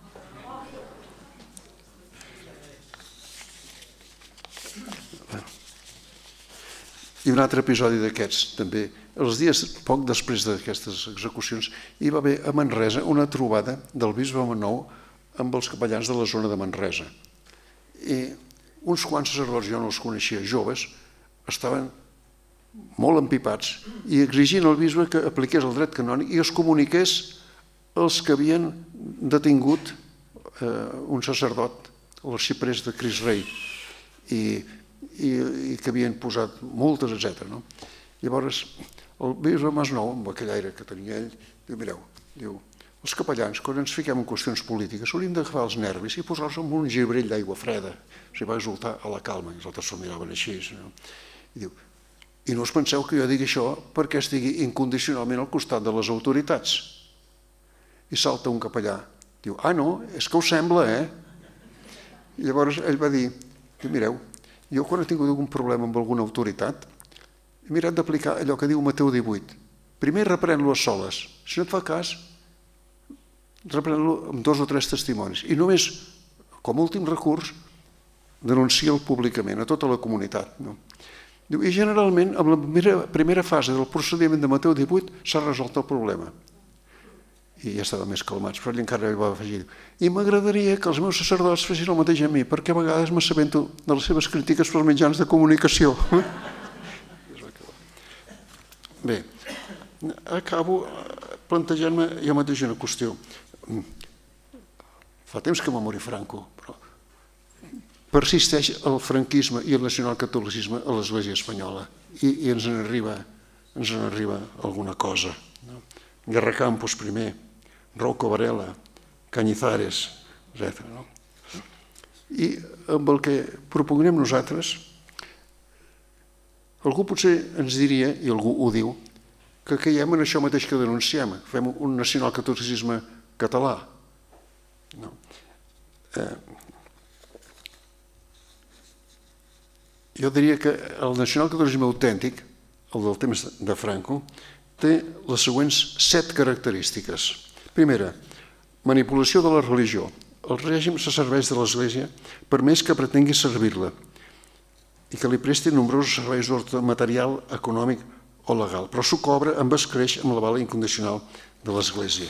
I un altre episodi d'aquests, també, els dies poc després d'aquestes execucions, hi va haver a Manresa una trobada del bisbe Manou amb els capellans de la zona de Manresa. I uns quants sacerdots, jo no els coneixia, joves, estaven molt empipats i exigien al bisbe que apliqués el dret canònic i es comuniqués els que havien detingut un sacerdot, l'arxiprés de Cris Rei, i i que havien posat multes, etcètera. Llavors, el bisbe Masnou, amb aquell aire que tenia ell, diu: mireu, diu, els capellans, quan ens fiquem en qüestions polítiques, hauríem d'agafar els nervis i posar-los en un gibrell d'aigua freda. O sigui, va exultar a la calma, i els altres se'l miraven així. I diu: i no us penseu que jo digui això perquè estigui incondicionalment al costat de les autoritats. I salta un capellà, diu: ah, no, és que us sembla, eh? I llavors ell va dir: mireu, jo quan he tingut algun problema amb alguna autoritat he mirat d'aplicar allò que diu Mateu divuit. Primer reprèn-lo a soles. Si no et fa cas, reprèn-lo amb dos o tres testimonis. I només, com a últim recurs, denuncia'l públicament a tota la comunitat. I generalment, amb la primera fase del procediment de Mateu divuit s'ha resolt el problema. i ja estaven més calmats, però ell encara hi va afegir: i m'agradaria que els meus sacerdots fessin el mateix a mi, perquè a vegades m'assabento de les seves crítiques pels mitjans de comunicació. Bé, acabo plantejant-me jo mateix una qüestió. Fa temps que va morir Franco, però persisteix el franquisme i el nacionalcatolicisme a l'Església espanyola i ens n'arriba ens n'arriba alguna cosa. Guerracampos primer, Rocco Varela, Cañizares, etcètera. I amb el que propugnem nosaltres, algú potser ens diria, i algú ho diu, que caiem en això mateix que denunciem, fem un nacionalcatolicisme català. Jo diria que el nacionalcatolicisme autèntic, el del temps de Franco, té les següents set característiques. Primera, manipulació de la religió. El règim se serveix de l'Església per més que pretengui servir-la i que li presti nombrosos serveis d'ordre material, econòmic o legal, però s'ho cobra amb escreix amb l'aval incondicional de l'Església.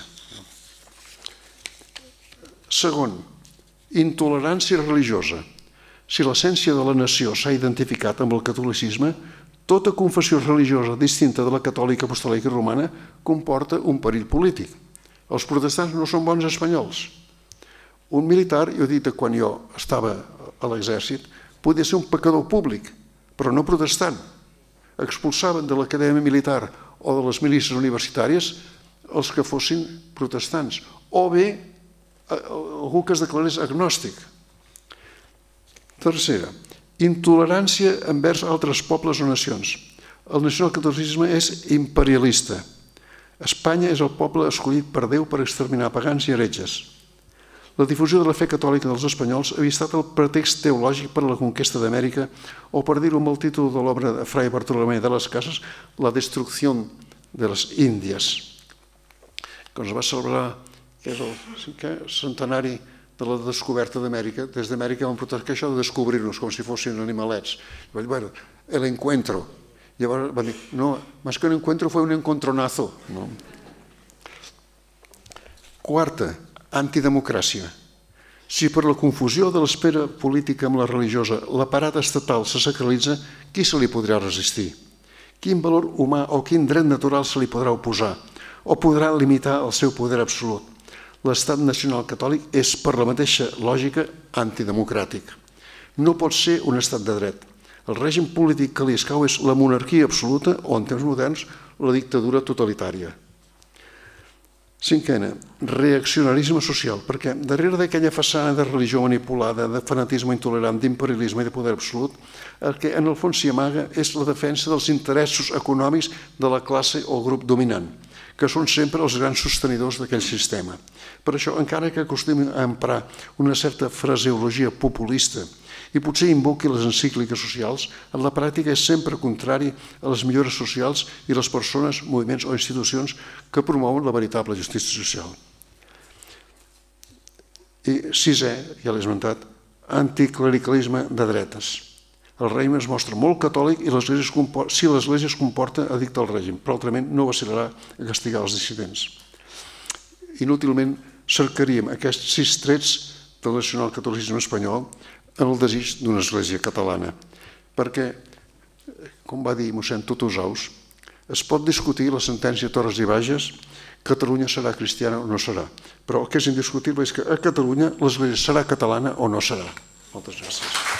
Segon, intolerància religiosa. Si l'essència de la nació s'ha identificat amb el catolicisme, tota confessió religiosa distinta de la catòlica, apostòlica i romana comporta un perill polític. Els protestants no són bons espanyols. Un militar, jo he dit que quan jo estava a l'exèrcit, podia ser un pecador públic, però no protestant. Expulsaven de l'acadèmia militar o de les milícies universitàries els que fossin protestants, o bé algú que es declarés agnòstic. Tercera, intolerància envers altres pobles o nacions. El nacionalcatolicisme és imperialista. Espanya és el poble escollit per Déu per exterminar pagans i heretges. La difusió de la fe catòlica dels espanyols havia estat el pretext teològic per a la conquesta d'Amèrica, o per dir-ho amb el títol de l'obra de Fray Bartolomé de las Casas, La destrucción de las Índies, que es va celebrar el centenari de la descoberta d'Amèrica. Des d'Amèrica van protestar que això de descobrir-nos com si fossin animalets. Van dir, bueno, el encuentro. Llavors van dir, no, més que un encuentro fue un encontronazo. Quarta, antidemocràcia. Si per la confusió de l'esfera política amb la religiosa l'aparat estatal se sacralitza, qui se li podrà resistir? Quin valor humà o quin dret natural se li podrà oposar? O podrà limitar el seu poder absolut? L'estat nacional catòlic és, per la mateixa lògica, antidemocràtic. No pot ser un estat de dret. El règim polític que li escau és la monarquia absoluta o, en temps moderns, la dictadura totalitària. Cinquena, reaccionarisme social, perquè darrere d'aquella façana de religió manipulada, de fanatisme intolerant, d'imperialisme i de poder absolut, el que en el fons s'hi amaga és la defensa dels interessos econòmics de la classe o grup dominant, que són sempre els grans sostenidors d'aquell sistema. Per això, encara que acostumi a emprar una certa fraseologia populista i potser invoqui les encícliques socials, en la pràctica és sempre contrari a les millores socials i les persones, moviments o institucions que promouen la veritable justícia social. I sisè, ja l'he esmentat, anticlericalisme de dretes. El règim es mostra molt catòlic i si l'Església es comporta addicta al règim, però altrament no vacil·larà a castigar els dissidents. Inútilment cercaríem aquests sis trets del nacionalcatolicisme espanyol en el desig d'una església catalana, perquè, com va dir mossèn Tutusaus, es pot discutir la sentència Torres i Bages, Catalunya serà cristiana o no serà, però el que és indiscutible és que a Catalunya l'església serà catalana o no serà. Moltes gràcies.